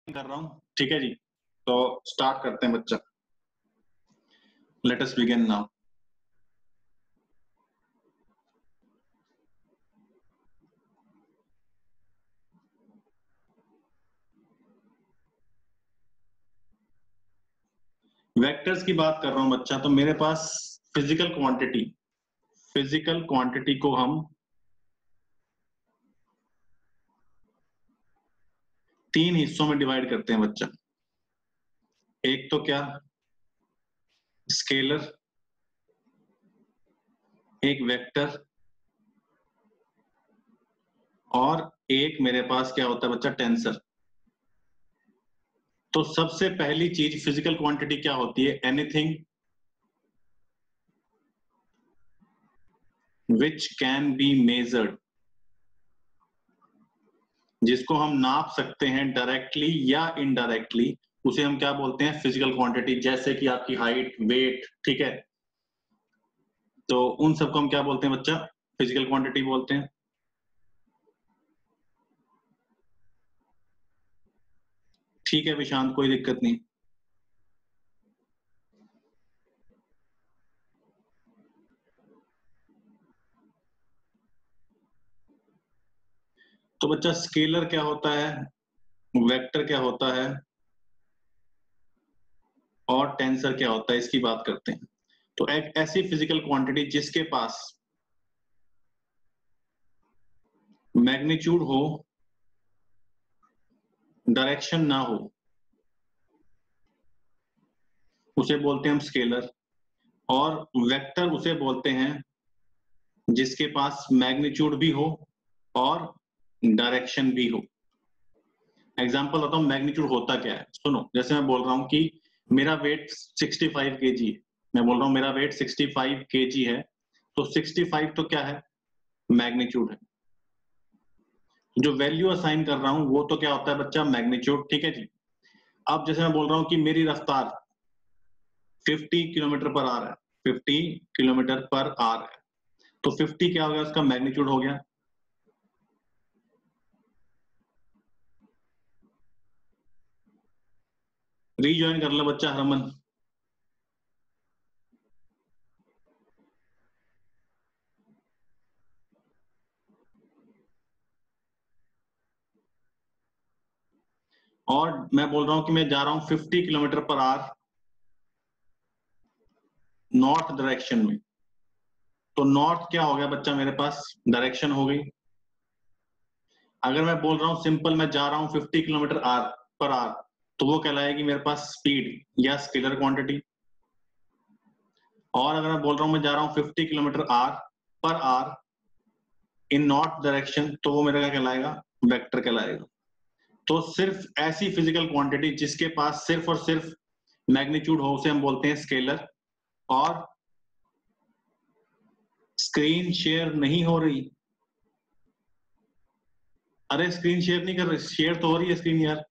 कर रहा हूँ, ठीक है जी। तो स्टार्ट करते हैं बच्चा। Let us begin now. Vectors की बात कर रहा हूं बच्चा, तो मेरे पास फिजिकल क्वांटिटी को हम तीन हिस्सों में डिवाइड करते हैं बच्चा। एक तो क्या, स्केलर, एक वेक्टर, और एक मेरे पास क्या होता है बच्चा, टेंसर। तो सबसे पहली चीज फिजिकल क्वांटिटी क्या होती है? Anything which can be measured, जिसको हम नाप सकते हैं डायरेक्टली या इनडायरेक्टली, उसे हम क्या बोलते हैं? Physical quantity. जैसे कि आपकी हाइट, वेट, ठीक है, तो उन सबको हम क्या बोलते हैं बच्चा? फिजिकल क्वांटिटी बोलते हैं। ठीक है विशांत, कोई दिक्कत नहीं। तो बच्चा स्केलर क्या होता है, वेक्टर क्या होता है, और टेंसर क्या होता है, इसकी बात करते हैं। तो एक ऐसी फिजिकल क्वांटिटी जिसके पास मैग्नीट्यूड हो, डायरेक्शन ना हो, उसे बोलते हैं हम स्केलर। और वेक्टर उसे बोलते हैं जिसके पास मैग्नीट्यूड भी हो और डायरेक्शन भी हो। एग्जाम्पल होता हूं, मैग्नीट्यूड होता क्या है, सुनो। जैसे मैं बोल रहा हूं कि मेरा वेट 65 kg है, मैं बोल रहा हूं मेरा वेट 65 kg है, तो 65 तो क्या है? मैग्नीट्यूड है। जो वैल्यू असाइन कर रहा हूं वो तो क्या होता है बच्चा? मैग्नीट्यूड, ठीक है जी। अब जैसे मैं बोल रहा हूं कि मेरी रफ्तार 50 किलोमीटर पर आवर है, 50 किलोमीटर पर आवर है, तो 50 क्या हो गया? उसका मैग्नीट्यूड हो गया। रीज्वाइन कर लो बच्चा, हरमन। और मैं बोल रहा हूं कि मैं जा रहा हूं 50 kilometre per hour north direction में, तो नॉर्थ क्या हो गया बच्चा? मेरे पास डायरेक्शन हो गई। अगर मैं बोल रहा हूं सिंपल, मैं जा रहा हूं 50 किलोमीटर पर आवर, तो वो कहलाएगी मेरे पास स्पीड या स्केलर क्वांटिटी। और अगर मैं बोल रहा हूं मैं जा रहा हूं 50 किलोमीटर पर आवर इन नॉर्थ डायरेक्शन, तो वो मेरा क्या कहलाएगा? वेक्टर कहलाएगा। तो सिर्फ ऐसी फिजिकल क्वांटिटी जिसके पास सिर्फ और सिर्फ मैग्नीट्यूड हो, उसे हम बोलते हैं स्केलर। और स्क्रीन शेयर नहीं हो रही? अरे स्क्रीन शेयर नहीं कर रही, शेयर तो हो रही है स्क्रीन यार।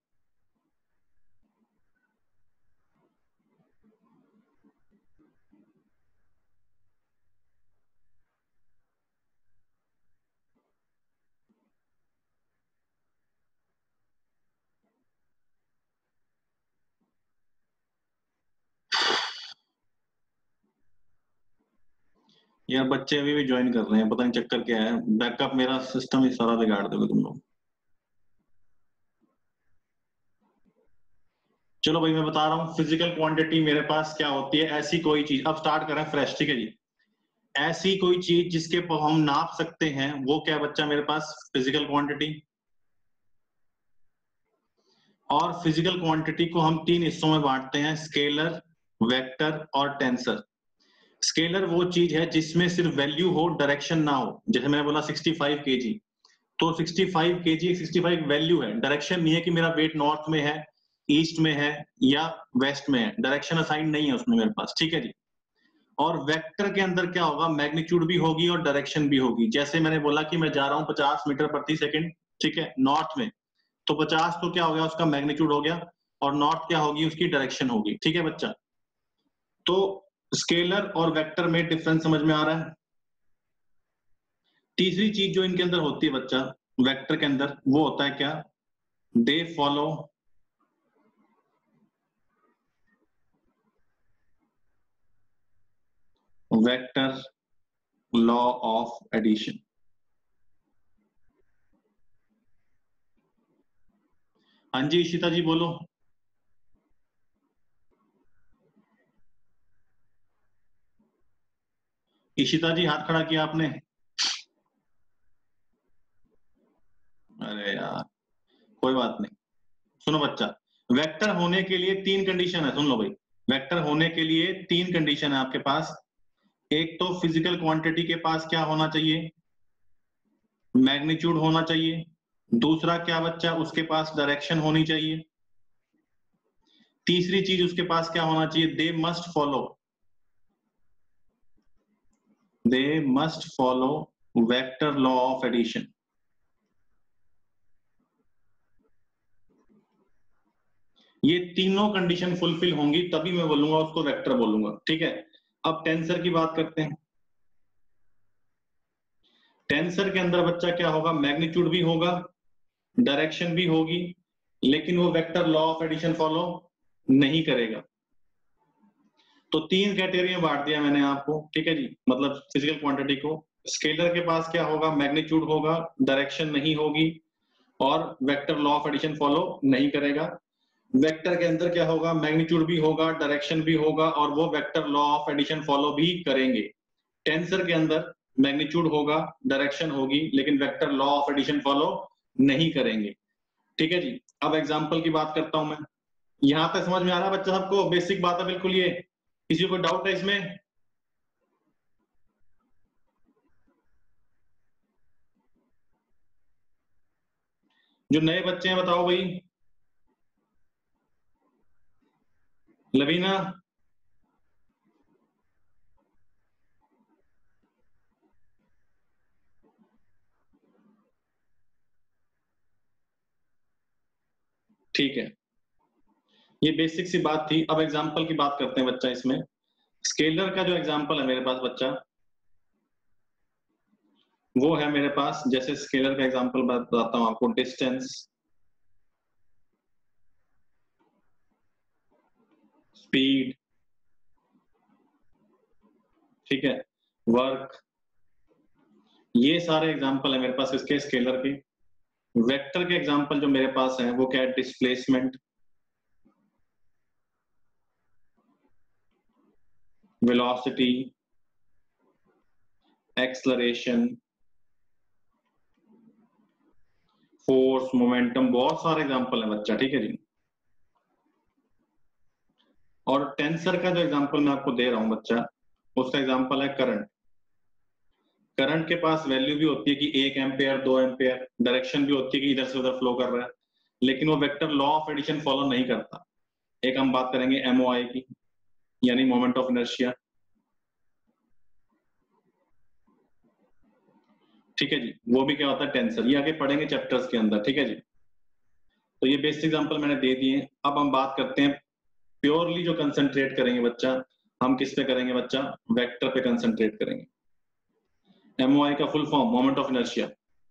यार बच्चे अभी भी ज्वाइन कर रहे हैं, पता नहीं चक्कर क्या है। बैकअप मेरा सिस्टम ही सारा बिगाड़ दोगे तुम लोग। चलो भाई, मैं बता रहा हूँ फिजिकल क्वांटिटी मेरे पास क्या होती है। ऐसी कोई चीज, अब स्टार्ट करें फ्रेश, ठीक है जी। ऐसी कोई चीज जिसके हम नाप सकते हैं, वो क्या है बच्चा? मेरे पास फिजिकल क्वांटिटी। और फिजिकल क्वांटिटी को हम तीन हिस्सों में बांटते हैं, स्केलर, वेक्टर और टेंसर। स्केलर वो चीज है जिसमें सिर्फ वैल्यू हो, डायरेक्शन ना हो। जैसे मैंने बोला 65 kg, तो 65 kg 65 वैल्यू है, डायरेक्शन नहीं है कि मेरा वेट नॉर्थ में है, ईस्ट में है या वेस्ट में है। डायरेक्शन असाइन नहीं है उसमें मेरे पास, ठीक है जी। और वेक्टर के अंदर क्या होगा? मैग्नीट्यूड भी होगी और डायरेक्शन भी होगी। जैसे मैंने बोला कि मैं जा रहा हूं 50 मीटर प्रति सेकंड, ठीक है, नॉर्थ में, तो 50 तो क्या हो गया? उसका मैग्नीट्यूड हो गया। और नॉर्थ क्या होगी? उसकी डायरेक्शन होगी, ठीक है बच्चा। तो स्केलर और वेक्टर में डिफरेंस समझ में आ रहा है? तीसरी चीज जो इनके अंदर होती है बच्चा, वेक्टर के अंदर, वो होता है क्या? They follow vector law of addition. हाँ जी इशिता जी बोलो। इशिता जी हाथ खड़ा किया आपने। अरे यार कोई बात नहीं। सुनो बच्चा, वेक्टर होने के लिए तीन कंडीशन है, सुन लो भाई। वेक्टर होने के लिए तीन कंडीशन है आपके पास। एक तो फिजिकल क्वांटिटी के पास क्या होना चाहिए, मैग्नीट्यूड होना चाहिए। दूसरा क्या बच्चा, उसके पास डायरेक्शन होनी चाहिए। तीसरी चीज उसके पास क्या होना चाहिए, they must follow vector law of addition. ये तीनों कंडीशन फुलफिल होंगी तभी मैं बोलूंगा उसको वेक्टर बोलूंगा, ठीक है। अब टेंसर की बात करते हैं। टेंसर के अंदर बच्चा क्या होगा, मैग्नीट्यूड भी होगा, डायरेक्शन भी होगी, लेकिन वो vector law of addition follow नहीं करेगा। तो तीन कैटेगरी में बांट दिया मैंने आपको, ठीक है जी। मतलब फिजिकल क्वांटिटी को, स्केलर के पास क्या होगा, मैग्नीट्यूड होगा, डायरेक्शन नहीं होगी, और vector law of addition follow नहीं करेगा। वेक्टर के अंदर क्या होगा, मैग्नीट्यूड भी होगा, डायरेक्शन भी होगा, और वो vector law of addition follow भी करेंगे। टेंसर के अंदर मैग्नीट्यूड होगा, डायरेक्शन होगी, लेकिन vector law of addition follow नहीं करेंगे, ठीक है जी। अब एग्जांपल की बात करता हूं मैं। यहां तक समझ में आ रहा है बच्चा सबको, बेसिक बात है बिल्कुल ये। किसी को डाउट है इसमें? जो नए बच्चे हैं बताओ भाई। लवीना। ठीक है, ये बेसिक सी बात थी। अब एग्जांपल की बात करते हैं बच्चा इसमें। स्केलर का जो एग्जांपल है मेरे पास बच्चा, वो है मेरे पास, जैसे स्केलर का एग्जांपल बताता हूं आपको। डिस्टेंस, स्पीड, ठीक है, वर्क, ये सारे एग्जांपल है मेरे पास इसके स्केलर के। वेक्टर के एग्जांपल जो मेरे पास है वो क्या है, displacement, velocity, acceleration, force, momentum, बहुत सारे एग्जांपल है बच्चा, ठीक है जी। और टेंसर का जो एग्जांपल मैं आपको दे रहा हूं बच्चा, उसका एग्जांपल है करंट। करंट के पास वैल्यू भी होती है कि 1 एम्पेयर, 2 एम्पेयर, डायरेक्शन भी होती है कि इधर से उधर फ्लो कर रहा है, लेकिन वो vector law of addition follow नहीं करता। एक हम बात करेंगे एमओआई की, यानी मोमेंट ऑफ इनर्शिया, ठीक है जी। वो भी क्या होता है, टेंसर। ये आगे पढ़ेंगे चैप्टर्स के अंदर, ठीक है जी। तो ये बेसिक एग्जांपल मैंने दे दिए। अब हम बात करते हैं प्योरली जो कंसंट्रेट करेंगे बच्चा, हम किस पे करेंगे बच्चा, वेक्टर पे कंसंट्रेट करेंगे। एमओआई का full form moment of inertia.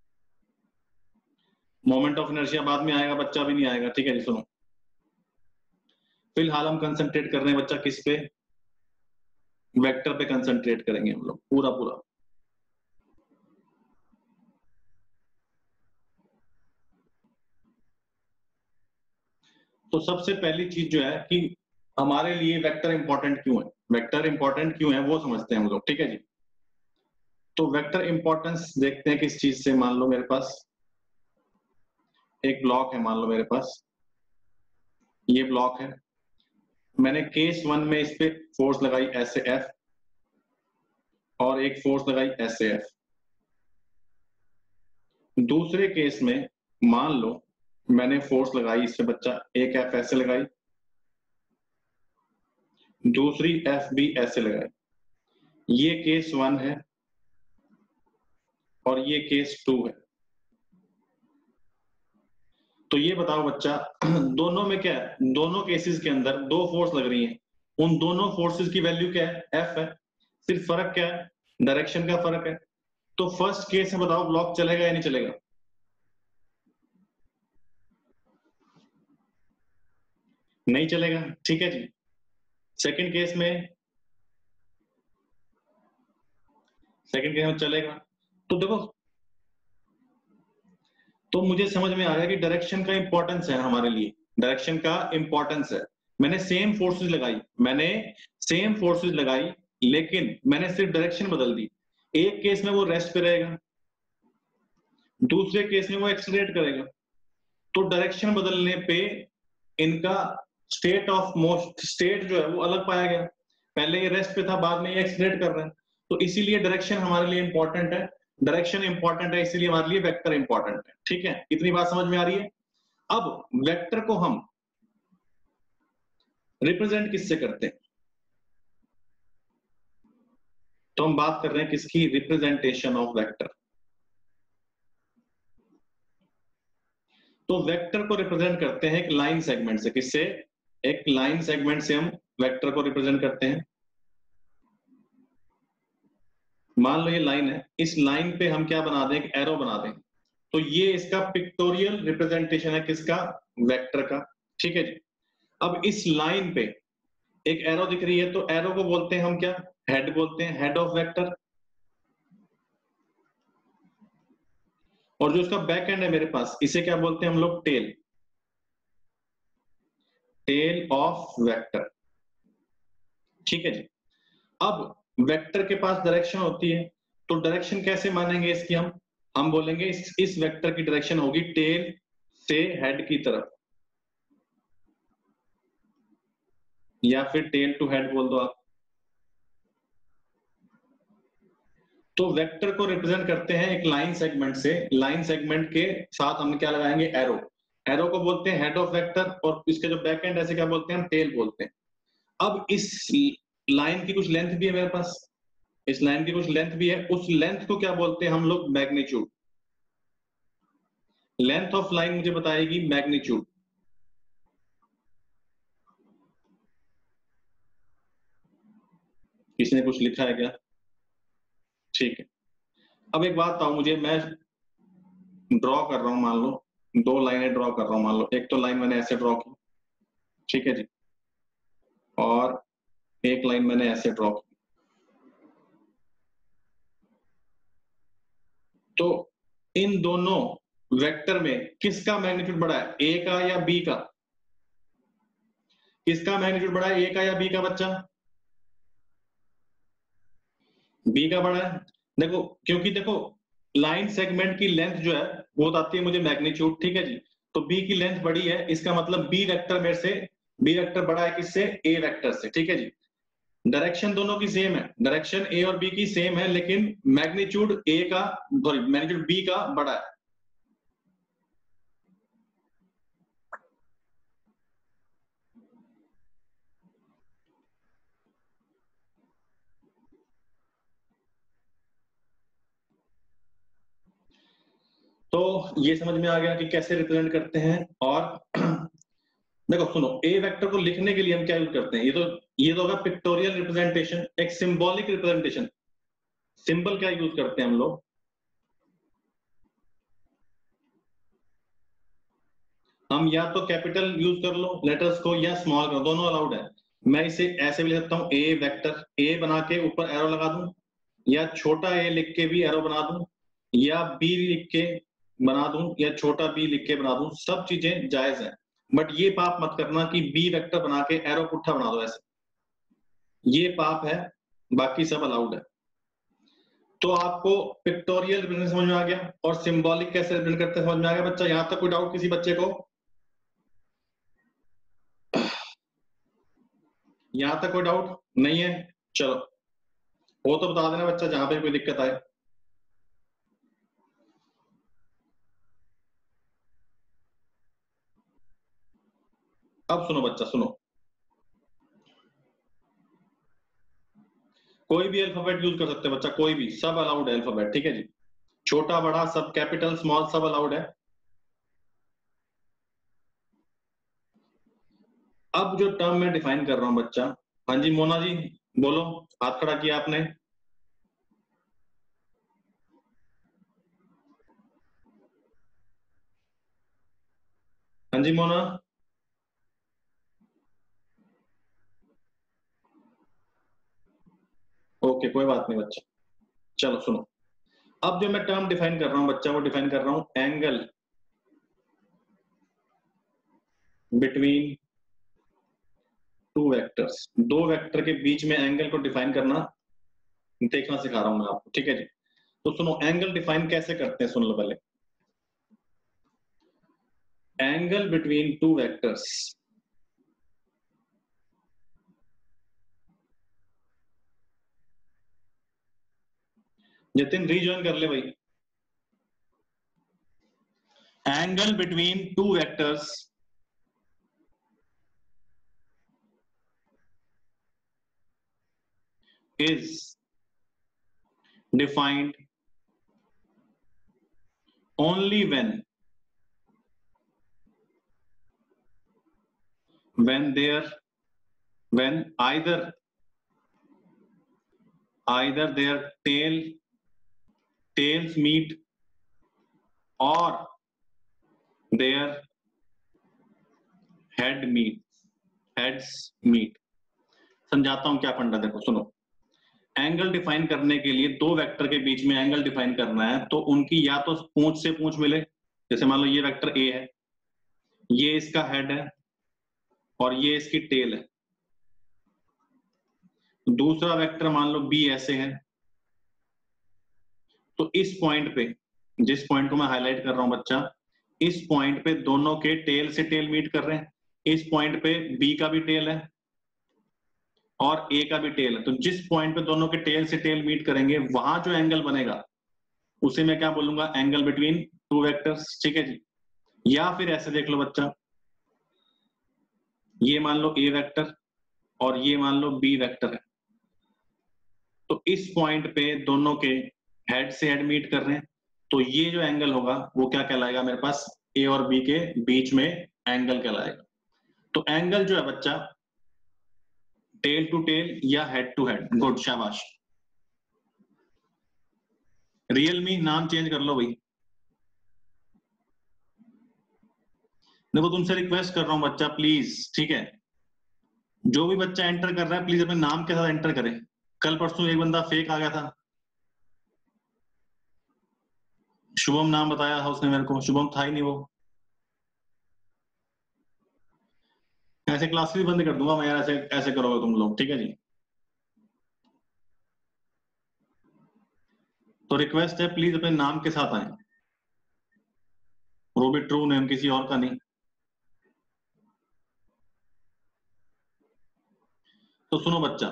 Moment of inertia बाद में आएगा बच्चा, भी नहीं आएगा, ठीक है जी। सुनो, फिलहाल हम कंसंट्रेट कर रहे हैं बच्चा किस पे, वेक्टर पे कंसंट्रेट करेंगे हम लोग पूरा पूरा। तो सबसे पहली चीज जो है कि हमारे लिए वेक्टर इंपॉर्टेंट क्यों है, वेक्टर इंपॉर्टेंट क्यों है वो समझते हैं हम लोग, ठीक है जी। तो वेक्टर इंपॉर्टेंस देखते हैं किस चीज से। मान लो मेरे पास एक ब्लॉक है, मान लो मेरे पास ये ब्लॉक है। मैंने केस वन में इस पे फोर्स लगाई ऐसे एफ, और एक फोर्स लगाई ऐसे एफ। दूसरे केस में मान लो मैंने फोर्स लगाई इस पे बच्चा, एक एफ ऐसे लगाई, दूसरी एफ भी ऐसे लगाई। ये केस वन है और ये केस टू है। तो ये बताओ बच्चा दोनों में क्या है, दोनों केसेस के अंदर दो फोर्स लग रही हैं, उन दोनों फोर्सेस की वैल्यू क्या है, एफ है। सिर्फ फर्क क्या है, डायरेक्शन का फर्क है। तो फर्स्ट केस में बताओ ब्लॉक चलेगा या नहीं चलेगा, नहीं चलेगा, ठीक है जी। सेकंड केस में सेकंड केस में चलेगा। तो देखो, तो मुझे समझ में आ गया कि डायरेक्शन का इंपॉर्टेंस है हमारे लिए, डायरेक्शन का इंपॉर्टेंस है। मैंने सेम फोर्सेस लगाई, लेकिन मैंने सिर्फ डायरेक्शन बदल दी। एक केस में वो रेस्ट पे रहेगा, दूसरे केस में वो एक्सीलरेट करेगा। तो डायरेक्शन बदलने पे इनका स्टेट जो है वो अलग पाया गया। पहले ये रेस्ट पे था, बाद में ये एक्सीलरेट कर रहे हैं। तो इसीलिए डायरेक्शन हमारे लिए इंपॉर्टेंट है। डायरेक्शन इंपॉर्टेंट है, इसीलिए हमारे लिए वेक्टर इंपॉर्टेंट है। ठीक है, इतनी बात समझ में आ रही है। अब वेक्टर को हम रिप्रेजेंट किससे करते हैं? तो हम बात कर रहे हैं किसकी? Representation of vector. तो वेक्टर को रिप्रेजेंट करते हैं एक लाइन सेगमेंट से। किससे? एक लाइन सेगमेंट से हम वेक्टर को रिप्रेजेंट करते हैं। मान लो ये लाइन है, इस लाइन पे हम क्या बना दें? एक एरो बना दें। तो ये इसका पिक्टोरियल रिप्रेजेंटेशन है, किसका? वेक्टर का। ठीक है जी। अब इस लाइन पे एक एरो दिख रही है, तो एरो को बोलते हैं हम क्या? हेड बोलते हैं, हेड ऑफ वेक्टर। और जो इसका बैक एंड है मेरे पास, इसे क्या बोलते हैं हम लोग? Tail, tail of vector. ठीक है जी। अब वेक्टर के पास डायरेक्शन होती है, तो डायरेक्शन कैसे मानेंगे इसकी? हम बोलेंगे इस वेक्टर की डायरेक्शन होगी टेल से हेड की तरफ, या फिर टेल टू हेड बोल दो आप। तो वेक्टर को रिप्रेजेंट करते हैं एक लाइन सेगमेंट से। लाइन सेगमेंट के साथ हम क्या लगाएंगे? एरो। एरो को बोलते हैं हेड ऑफ वेक्टर, और इसके जो बैक एंड ऐसे क्या बोलते हैं? हम टेल बोलते हैं। अब इस लाइन की कुछ लेंथ भी है मेरे पास, इस लाइन की कुछ लेंथ भी है। उस लेंथ को क्या बोलते हैं हम लोग? मैग्नीट्यूड। लेंथ ऑफ लाइन मुझे बताएगी मैग्नीट्यूड। किसी ने कुछ लिखा है क्या? ठीक है। अब एक बात बताओ मुझे, मैं ड्रॉ कर रहा हूं, मान लो दो लाइनें ड्रॉ कर रहा हूं। मान लो एक तो लाइन मैंने ऐसे ड्रॉ की, ठीक है जी, और एक लाइन मैंने ऐसे ड्रॉ की। तो इन दोनों वेक्टर में किसका मैग्नीट्यूड बड़ा है? ए का या बी का? किसका मैग्नीट्यूड बड़ा है, ए का या बी का बच्चा? बी का बड़ा है। देखो, क्योंकि देखो लाइन सेगमेंट की लेंथ जो है वो बताती है मुझे मैग्नीट्यूड। ठीक है जी। तो बी की लेंथ बड़ी है, इसका मतलब बी वेक्टर में से, बी वेक्टर बड़ा है किससे? ए वेक्टर से। ठीक है जी। डायरेक्शन दोनों की सेम है, डायरेक्शन ए और बी की सेम है, लेकिन मैग्नीट्यूड ए का, सॉरी मैग्नीट्यूड बी का बड़ा है। तो ये समझ में आ गया कि कैसे रिप्रेजेंट करते हैं। और देखो सुनो, ए वेक्टर को लिखने के लिए हम क्या यूज करते हैं? ये तो होगा पिक्टोरियल रिप्रेजेंटेशन। एक सिंबॉलिक रिप्रेजेंटेशन, सिंबल क्या यूज करते हैं हम लोग? हम या तो कैपिटल यूज कर लो लेटर्स को, या स्मॉल कर, दोनों अलाउड है। मैं इसे ऐसे भी लिख सकता हूँ, ए वेक्टर, ए बना के ऊपर एरो लगा दूं, या छोटा ए लिख के भी एरो बना दूं, या बी लिख के बना दूं, या छोटा बी लिख के बना दूं, सब चीजें जायज है। बट ये पाप मत करना कि बी वेक्टर बना के एरो पुट्ठा बना दो ऐसे, ये पाप है। बाकी सब अलाउड है। तो आपको पिक्टोरियल रिप्रेजेंटेशन समझ में आ गया, और सिंबॉलिक कैसे रिप्रेजेंट करते हैं समझ में आ गया बच्चा? यहां तक कोई डाउट किसी बच्चे को? यहां तक कोई डाउट नहीं है? चलो, वो तो बता देना बच्चा जहां पे कोई दिक्कत आए। अब सुनो बच्चा, सुनो, कोई भी अल्फाबेट यूज कर सकते हैं बच्चा, कोई भी, सब अलाउड है अल्फाबेट। ठीक है जी। छोटा बड़ा सब, कैपिटल स्मॉल सब अलाउड है। अब जो टर्म मैं डिफाइन कर रहा हूं बच्चा, हाँ जी मोना जी, बोलो, हाथ खड़ा किया आपने। हाँ जी मोना। ओके, कोई बात नहीं बच्चा। चलो सुनो, अब जो मैं टर्म डिफाइन कर रहा हूं बच्चा, वो डिफाइन कर रहा हूं एंगल बिटवीन टू वेक्टर्स। दो वेक्टर के बीच में एंगल को डिफाइन करना देखना सिखा रहा हूं मैं आपको, ठीक है जी। तो सुनो, एंगल डिफाइन कैसे करते हैं, सुन लो पहले। Angle between two vectors Nitin rejoin कर ले भाई। Angle between two vectors is defined only when either their tails meet or their heads meet। समझाता हूं क्या फंडा, देखो सुनो। एंगल डिफाइन करने के लिए दो वेक्टर के बीच में एंगल डिफाइन करना है, तो उनकी या तो पूंछ से पूंछ मिले, जैसे मान लो ये वेक्टर ए है, ये इसका हेड है और ये इसकी टेल है। दूसरा वेक्टर मान लो बी ऐसे है, तो इस पॉइंट पे, जिस पॉइंट को मैं हाईलाइट कर रहा हूं बच्चा, इस पॉइंट पे दोनों के टेल से टेल मीट कर रहे हैं। इस पॉइंट पे बी का भी टेल है और ए का भी टेल है, तो जिस पॉइंट पे दोनों के टेल से टेल मीट करेंगे, वहां जो एंगल बनेगा उसे मैं क्या बोलूंगा, एंगल बिटवीन टू वेक्टर्स, ठीक है जी। या फिर ऐसे देख लो बच्चा, ये मान लो ए वेक्टर और ये मान लो बी वेक्टर है, तो इस पॉइंट पे दोनों के हेड से हेड मीट कर रहे हैं, तो ये जो एंगल होगा वो क्या कहलाएगा, मेरे पास ए और बी के बीच में एंगल कहलाएगा। तो एंगल जो है बच्चा, टेल टू टेल या हेड टू हेड। गुड, शाबाश। रियलमी नाम चेंज कर लो भाई। देखो तुमसे रिक्वेस्ट कर रहा हूं बच्चा, प्लीज, ठीक है, जो भी बच्चा एंटर कर रहा है प्लीज अपने नाम के साथ एंटर करे। कल परसों एक बंदा फेक आ गया था, शुभम नाम बताया था उसने मेरे को, शुभम था ही नहीं वो। ऐसे क्लासेस बंद कर दूंगा मैं यार, ऐसे ऐसे करोगे तुम लोग, ठीक है जी। तो रिक्वेस्ट है, प्लीज अपने नाम के साथ आए, वो भी ट्रू नेम, किसी और का नहीं। तो सुनो बच्चा,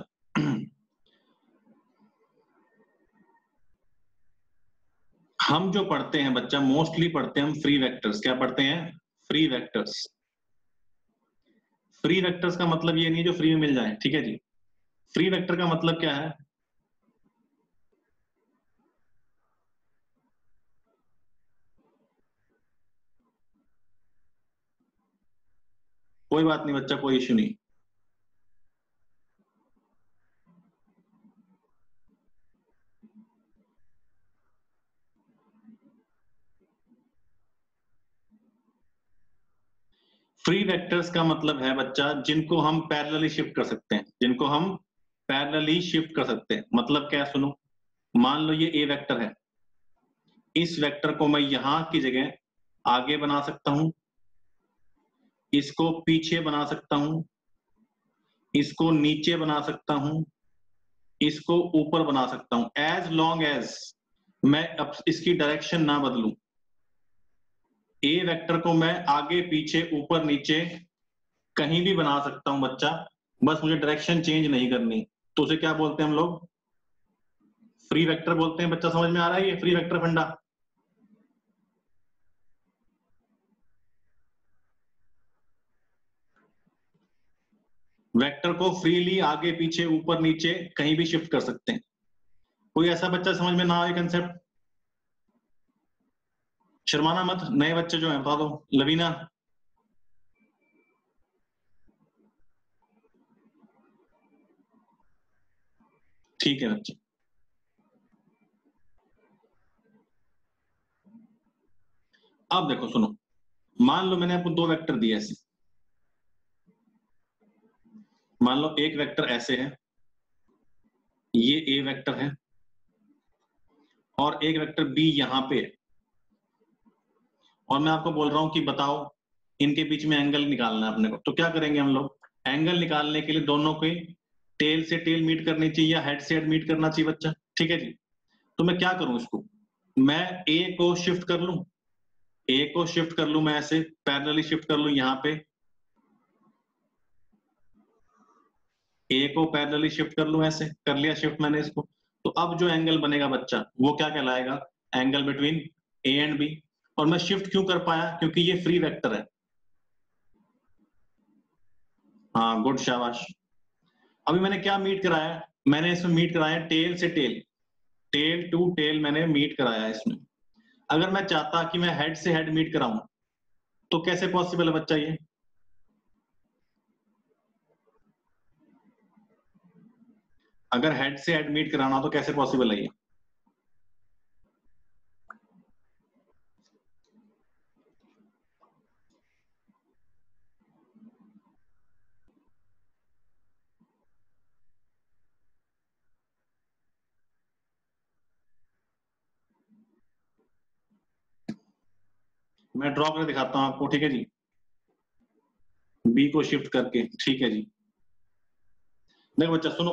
हम जो पढ़ते हैं बच्चा, मोस्टली पढ़ते हैं हम फ्री वेक्टर्स। क्या पढ़ते हैं? Free vectors. फ्री वेक्टर्स का मतलब ये नहीं जो फ्री में मिल जाए, ठीक है जी। फ्री वेक्टर का मतलब क्या है? कोई बात नहीं बच्चा, कोई इश्यू नहीं। फ्री वेक्टर्स का मतलब है बच्चा जिनको हम पैरेलली शिफ्ट कर सकते हैं, जिनको हम पैरेलली शिफ्ट कर सकते हैं। मतलब क्या है, सुनो, मान लो ये ए वेक्टर है, इस वेक्टर को मैं यहां की जगह आगे बना सकता हूं, इसको पीछे बना सकता हूं, इसको नीचे बना सकता हूं, इसको ऊपर बना सकता हूं, एज लॉन्ग एज मैं अब इसकी डायरेक्शन ना बदलूं। ए वेक्टर को मैं आगे पीछे ऊपर नीचे कहीं भी बना सकता हूं बच्चा, बस मुझे डायरेक्शन चेंज नहीं करनी। तो उसे क्या बोलते हैं हम लोग? फ्री वेक्टर बोलते हैं। बच्चा समझ में आ रहा है ये फ्री वेक्टर फंडा? वेक्टर को फ्रीली आगे पीछे ऊपर नीचे कहीं भी शिफ्ट कर सकते हैं। कोई ऐसा बच्चा समझ में ना आए कंसेप्ट, शर्माना मत, नए बच्चे जो हैं बता दो। लवीना, ठीक है बच्चे। अब देखो सुनो, मान लो मैंने आपको दो वेक्टर दिए ऐसे, मान लो एक वेक्टर ऐसे है, ये ए वेक्टर है, और एक वेक्टर बी यहाँ पे है, और मैं आपको बोल रहा हूँ कि बताओ इनके बीच में एंगल निकालना है अपने को। तो क्या करेंगे हम लोग, एंगल निकालने के लिए दोनों के टेल से टेल मीट करनी चाहिए या हेड से हेड मीट करना चाहिए बच्चा, ठीक है जी। तो मैं क्या करूं इसको, मैं ए को शिफ्ट कर लूं, ए को शिफ्ट कर लूं, मैं ऐसे पैरेलली शिफ्ट कर लूं यहाँ पे, ए को पैरेलली शिफ्ट कर लूं, ऐसे कर लिया शिफ्ट मैंने इसको। तो अब जो एंगल बनेगा बच्चा वो क्या कहलाएगा, angle between A and B. और मैं शिफ्ट क्यों कर पाया, क्योंकि ये फ्री वेक्टर है। हाँ गुड, शाबाश। अभी मैंने क्या मीट कराया, मैंने इसमें मीट कराया टेल से टेल, टेल टू टेल मैंने मीट कराया इसमें। अगर मैं चाहता कि मैं हेड से हेड मीट कराऊं तो कैसे पॉसिबल है बच्चा ये, अगर हेड से हेड मीट कराना हो तो कैसे पॉसिबल है ये। मैं ड्रॉ करके दिखाता हूं आपको, ठीक है जी, बी को शिफ्ट करके, ठीक है जी। देखो बच्चा सुनो,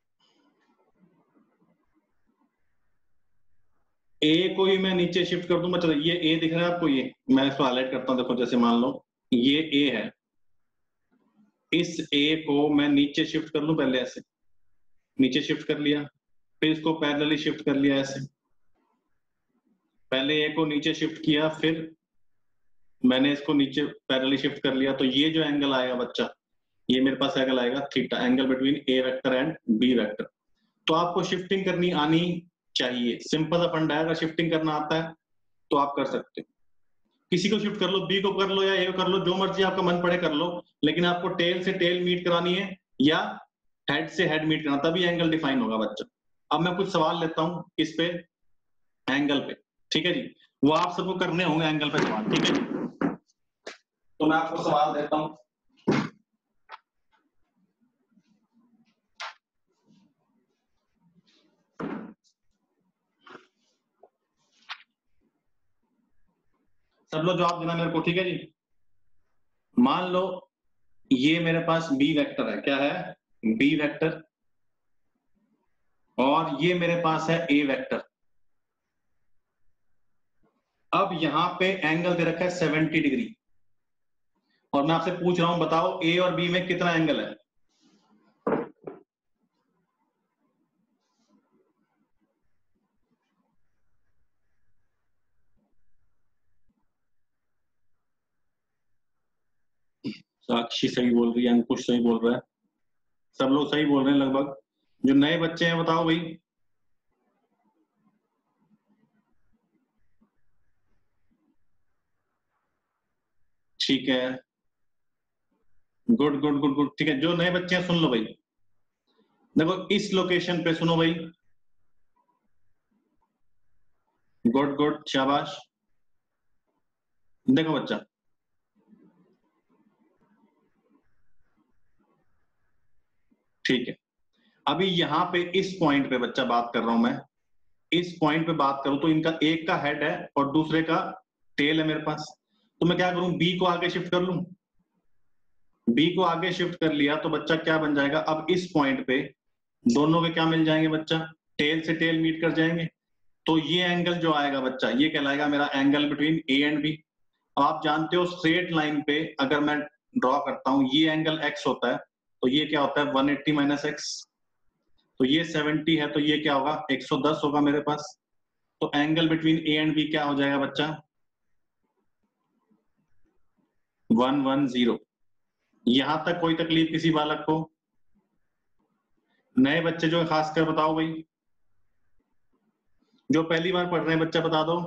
ए को ही मैं नीचे शिफ्ट कर दूं बच्चा, ये ए दिख रहा है आपको, ये मैं इसको हाईलाइट करता हूं, देखो जैसे मान लो ये ए है, इस ए को मैं नीचे शिफ्ट कर लूं, पहले ऐसे नीचे शिफ्ट कर लिया, फिर इसको पैरेलली शिफ्ट कर लिया ऐसे, पहले ए को नीचे शिफ्ट किया, फिर मैंने इसको नीचे पैरेलली शिफ्ट कर लिया, तो ये जो एंगल आएगा बच्चा, ये मेरे पास एंगल आएगा theta, angle between A vector and B vector. तो आपको शिफ्टिंग करनी आनी चाहिए, सिंपल सा फंडा है, अगर शिफ्टिंग करना आता है तो आप कर सकते हो, किसी को शिफ्ट कर लो, बी को कर लो या ए को कर लो, जो मर्जी आपका मन पड़े कर लो, लेकिन आपको टेल से टेल मीट करानी है या हेड से हेड मीट कराना, तभी एंगल डिफाइन होगा बच्चा। अब मैं कुछ सवाल लेता हूं इस पे, एंगल पे, ठीक है जी, वो आप सबको करने होंगे एंगल पे सवाल, ठीक है जी। तो मैं आपको सवाल देता हूं, सब लोग जवाब देना मेरे को, ठीक है जी। मान लो ये मेरे पास बी वेक्टर है, क्या है, बी वेक्टर, और ये मेरे पास है ए वेक्टर। अब यहां पे एंगल दे रखा है 70 डिग्री, और मैं आपसे पूछ रहा हूं बताओ ए और बी में कितना एंगल है। साक्षी सही बोल रही है, अंकुश सही बोल रहा है, सब लोग सही बोल रहे हैं लगभग। जो नए बच्चे हैं बताओ भाई। ठीक है, गुड गुड गुड गुड, ठीक है, जो नए बच्चे हैं सुन लो भाई, देखो इस लोकेशन पे सुनो भाई, गुड गुड, शाबाश। देखो बच्चा, ठीक है, अभी यहाँ पे इस पॉइंट पे बच्चा बात कर रहा हूं मैं, इस पॉइंट पे बात करूं तो इनका एक का हेड है और दूसरे का टेल है मेरे पास। तो मैं क्या करूं, बी को आगे शिफ्ट कर लूं, बी को आगे शिफ्ट कर लिया तो बच्चा क्या बन जाएगा, अब इस पॉइंट पे दोनों के क्या मिल जाएंगे बच्चा, टेल से टेल मीट कर जाएंगे। तो ये एंगल जो आएगा बच्चा, ये कहलाएगा मेरा angle between A and B. आप जानते हो स्ट्रेट लाइन पे अगर मैं ड्रॉ करता हूं, ये एंगल एक्स होता है, तो ये क्या होता है 180 माइनस एक्स, तो ये 70 है, तो ये क्या होगा 110 होगा मेरे पास। तो angle between A and B क्या हो जाएगा बच्चा, 110। यहां तक कोई तकलीफ किसी बालक को, नए बच्चे जो खासकर बताओ भाई, जो पहली बार पढ़ रहे हैं बच्चा बता दो।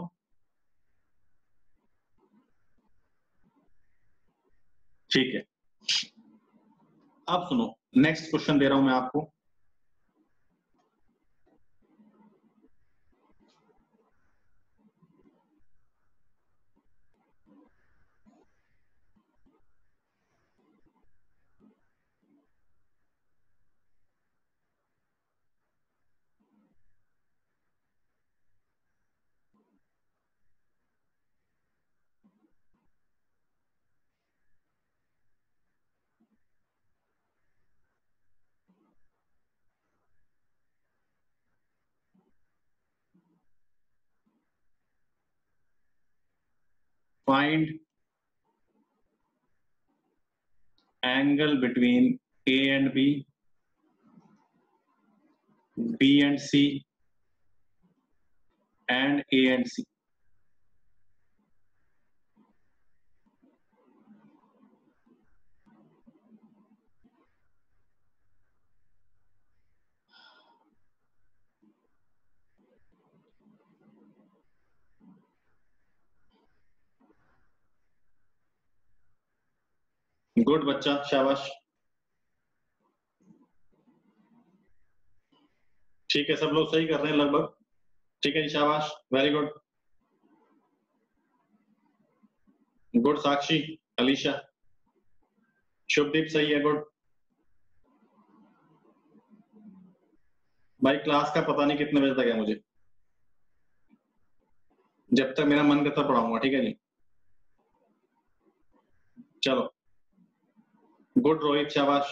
ठीक है, अब सुनो, नेक्स्ट क्वेश्चन दे रहा हूं मैं आपको। Find angle between A and B, B and C, and A and C. Good बच्चा, शाबाश। ठीक है, सब लोग सही कर रहे हैं लगभग। ठीक है जी, शाबाश, very good. Good Sakshi, Alisha, Shubhdeep सही है, गुड। भाई क्लास का पता नहीं कितने बजे तक है मुझे, जब तक मेरा मन करता पढ़ाऊंगा, ठीक है जी। चलो, गुड रोहित, शाबाश।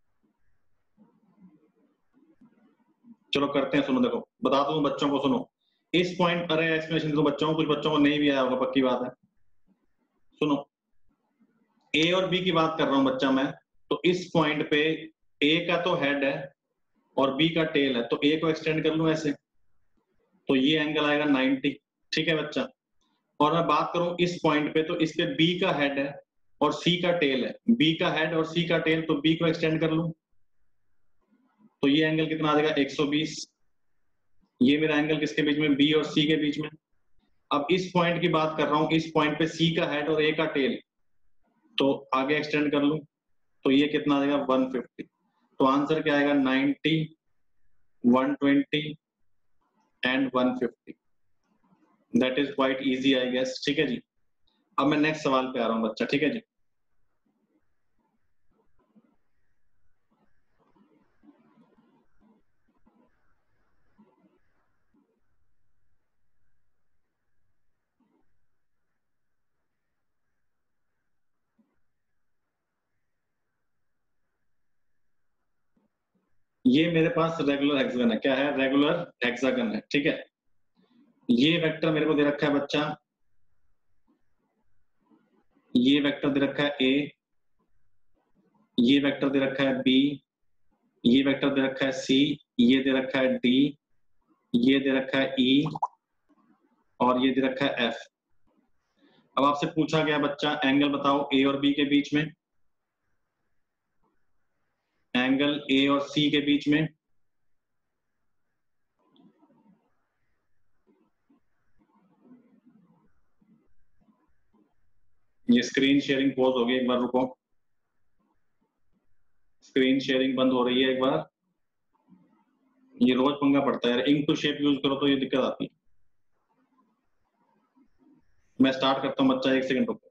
चलो करते हैं, सुनो, देखो बता दूं बच्चों को, सुनो इस पॉइंट, अरे एक्सप्लेनेशन तो बच्चों को, कुछ बच्चों को नहीं भी आया होगा, पक्की बात है। सुनो, ए और बी की बात कर रहा हूं बच्चा मैं, तो इस पॉइंट पे ए का तो हेड है और बी का टेल है, तो ए को एक्सटेंड कर लूं ऐसे, तो ये एंगल आएगा 90। ठीक है बच्चा। और मैं बात करूं इस पॉइंट पे, तो इस पे बी का हेड है और सी का टेल है, बी का हेड और सी का टेल, तो बी को एक्सटेंड कर लूं, तो ये एंगल कितना आ जाएगा, 120। ये मेरा एंगल किसके बीच में, बी और सी के बीच में। अब इस पॉइंट की बात कर रहा हूं, इस पॉइंट पे सी का हेड और ए का टेल, तो आगे एक्सटेंड कर लूं, तो ये कितना आ जाएगा, 150। तो आंसर क्या आएगा, 90, 120 and 150। That is quite easy I guess. ठीक है जी। अब मैं नेक्स्ट सवाल पे आ रहा हूँ बच्चा, ठीक है जी। ये मेरे पास रेगुलर हेक्सागन है, क्या है, रेगुलर हेक्सागन है, ठीक है। ये वेक्टर मेरे को दे रखा है बच्चा, ये वेक्टर दे रखा है ए, ये वेक्टर दे रखा है बी, ये वेक्टर दे रखा है सी, ये दे रखा है डी, ये दे रखा है ई, और ये दे रखा है एफ। अब आपसे पूछा गया बच्चा एंगल बताओ ए और बी के बीच में, एंगल ए और सी के बीच में। ये स्क्रीन शेयरिंग पॉज हो गई, एक बार रुको, स्क्रीन शेयरिंग बंद हो रही है एक बार। ये रोज पंगा पड़ता है यार, इंक टू शेप यूज करो तो ये दिक्कत आती है। मैं स्टार्ट करता हूँ बच्चा, एक सेकंड रुको।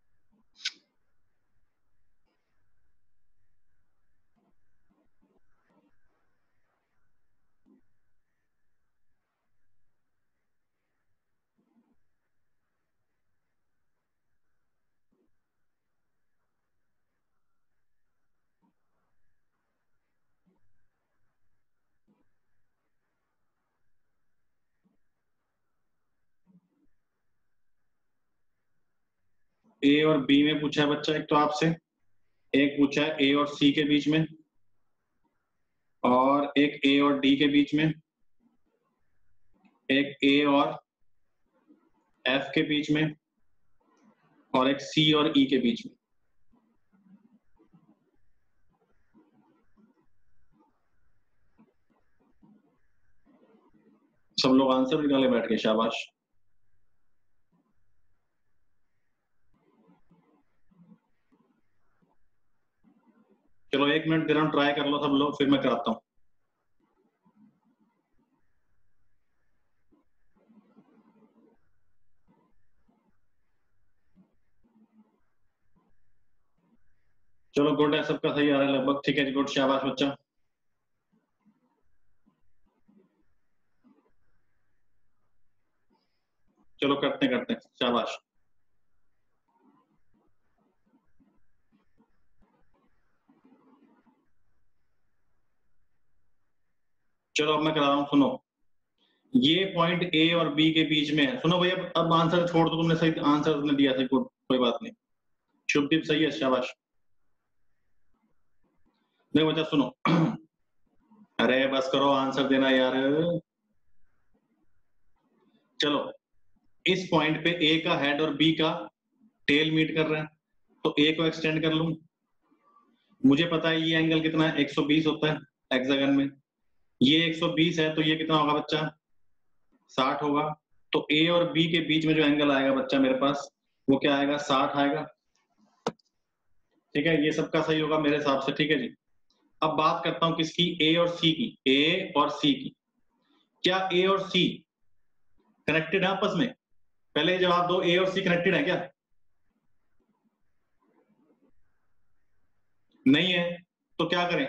ए और बी में पूछा है बच्चा, एक तो आपसे, एक पूछा है ए और सी के बीच में, और एक ए और डी के बीच में, एक ए और एफ के बीच में, और एक सी और ई के बीच में। सब लोग आंसर निकाले बैठ के, शाबाश। चलो 1 मिनट दे रहा हूँ, ट्राई कर लो सब लोग, फिर मैं कराता हूँ। चलो गुड है, सबका सही आ रहा है लगभग, ठीक है जी, गुड, शाबाश बच्चा। चलो करते करते, शाबाश। चलो अब मैं करा रहा हूँ, सुनो। ये पॉइंट ए और बी के बीच में है। सुनो भैया, अब आंसर छोड़ दो, तुमने सही आंसर तुमने दिया था, कोई बात नहीं। शुभदीप सही है, शाबाश। देखो बच्चा सुनो, अरे बस करो आंसर देना यार। चलो, इस पॉइंट पे ए का हेड और बी का टेल मीट कर रहे हैं, तो ए को एक्सटेंड कर लूं। मुझे पता है ये एंगल कितना है, 120 होता है हेक्सागन में। ये 120 है, तो ये कितना होगा बच्चा, 60 होगा। तो ए और बी के बीच में जो एंगल आएगा बच्चा मेरे पास, वो क्या आएगा, 60 आएगा। ठीक है, ये सबका सही होगा मेरे हिसाब से। ठीक है जी। अब बात करता हूं किसकी, ए और सी की। ए और सी की, क्या ए और सी कनेक्टेड है आपस में? पहले जवाब दो, ए और सी कनेक्टेड है क्या? नहीं है, तो क्या करें?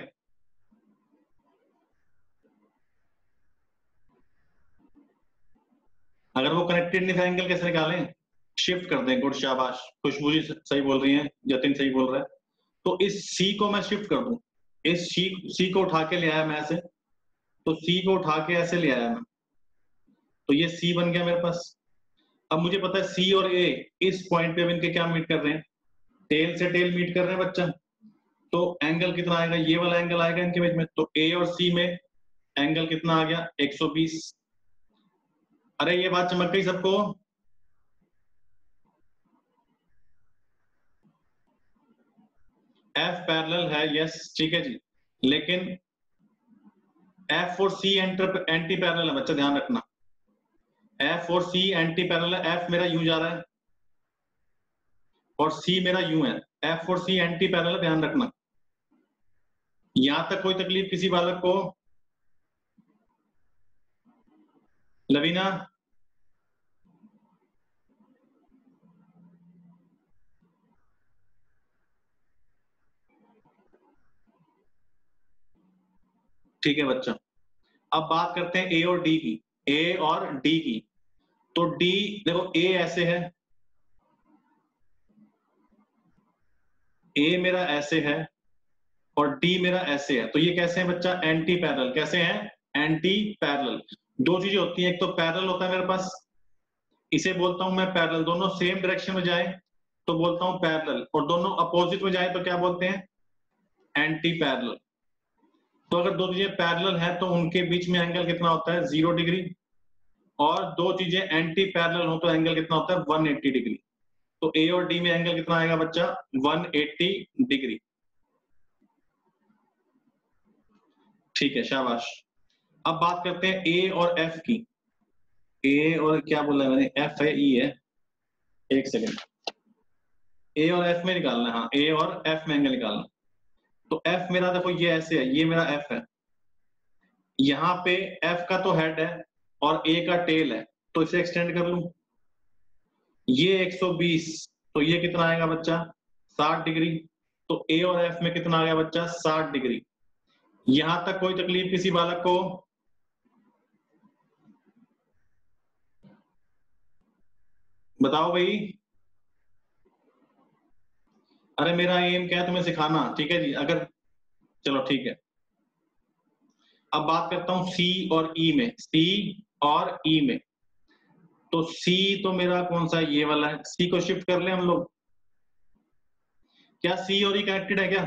अगर वो कनेक्टेड नहीं था, एंगल कैसे निकालें? शिफ्ट कर दें। गुड, शाबाश। खुशबू जी सही बोल रही है, जतिन सही बोल रहा है। तो इस सी को मैं शिफ्ट कर दूं, इस सी को उठा के ले आया मैं ऐसे, तो सी को उठा के ऐसे ले आया मैं, तो ये सी बन गया मेरे पास। अब मुझे पता है सी और ए इस पॉइंट पे अब इनके क्या मीट कर रहे हैं, टेल से टेल मीट कर रहे हैं बच्चा। तो एंगल कितना आएगा, ये वाला एंगल आएगा इनके बीच में। तो ए और सी में एंगल कितना आ गया, 120। अरे ये बात चमक गई सबको? एफ पैरेलल है, यस ठीक है जी। लेकिन एफ और सी एंटी पैरेलल है बच्चा, ध्यान रखना। एफ और सी एंटी पैरेलल है, एफ मेरा यूं जा रहा है और सी मेरा यूं है। एफ और सी एंटी पैरेलल है, ध्यान रखना। यहां तक कोई तकलीफ किसी बालक को? लवीना? ठीक है बच्चा। अब बात करते हैं ए और डी की। ए और डी की, तो डी, देखो ए ऐसे है, ए मेरा ऐसे है और डी मेरा ऐसे है, तो ये कैसे है बच्चा, एंटी पैरेलल। कैसे हैं, एंटी पैरेलल। दो चीजें होती हैं, एक तो पैरेलल होता है मेरे पास, इसे बोलता हूं मैं पैरेलल। दोनों सेम डायरेक्शन में जाए तो बोलता हूं पैरेलल, और दोनों अपोजिट में जाए तो क्या बोलते हैं, एंटी पैरेलल। तो अगर दो चीजें पैरेलल है तो उनके बीच में एंगल कितना होता है, 0 डिग्री। और दो चीजें एंटी पैरेलल हो तो एंगल कितना होता है, 180 डिग्री। तो ए और डी में एंगल कितना आएगा बच्चा, 180 डिग्री। ठीक है, शाबाश। अब बात करते हैं ए और एफ की। ए और क्या बोला है मैंने, एफ है, ई है, एक सेकेंड। ए और एफ में निकालना है, हाँ, ए और एफ में एंगल निकालना। तो एफ मेरा देखो ये ऐसे है, ये मेरा एफ है। यहाँ पे एफ का तो हेड है और ए का टेल है, तो इसे एक्सटेंड कर लूं। ये 120, तो ये कितना आएगा बच्चा, 60 डिग्री। तो ए और एफ में कितना आ गया बच्चा, 60 डिग्री। यहां तक कोई तकलीफ किसी बालक को? बताओ भाई। अरे मेरा एम क्या है, तुम्हें सिखाना, ठीक है जी। अगर, चलो ठीक है। अब बात करता हूं सी और ई में। सी और ई में, तो सी तो मेरा कौन सा है, ये वाला है। सी को शिफ्ट कर ले हम लोग। क्या सी और ई कनेक्टेड है क्या?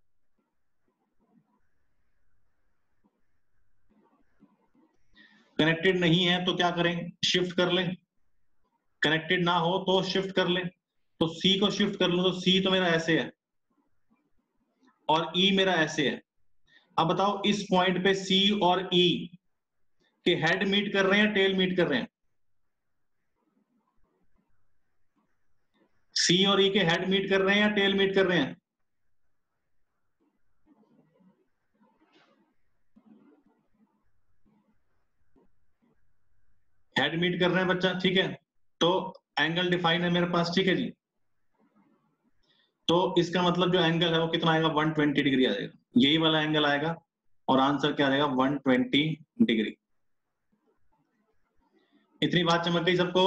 कनेक्टेड नहीं है तो क्या करें, शिफ्ट कर लें। कनेक्टेड ना हो तो शिफ्ट कर लें। तो सी को शिफ्ट कर लो, तो सी तो मेरा ऐसे है और ई मेरा ऐसे है। अब बताओ, इस पॉइंट पे सी और ई के हेड मीट कर रहे हैं, टेल मीट कर रहे हैं? सी और ई के हेड मीट कर रहे हैं या टेल मीट कर रहे हैं? हेड मीट कर रहे हैं बच्चा, ठीक है। तो एंगल डिफाइन है मेरे पास, ठीक है जी। तो इसका मतलब जो एंगल है वो कितना आएगा, 120 डिग्री आ जाएगा, यही वाला एंगल आएगा। और आंसर क्या आएगा, 120 डिग्री। इतनी बात चमक गई सबको?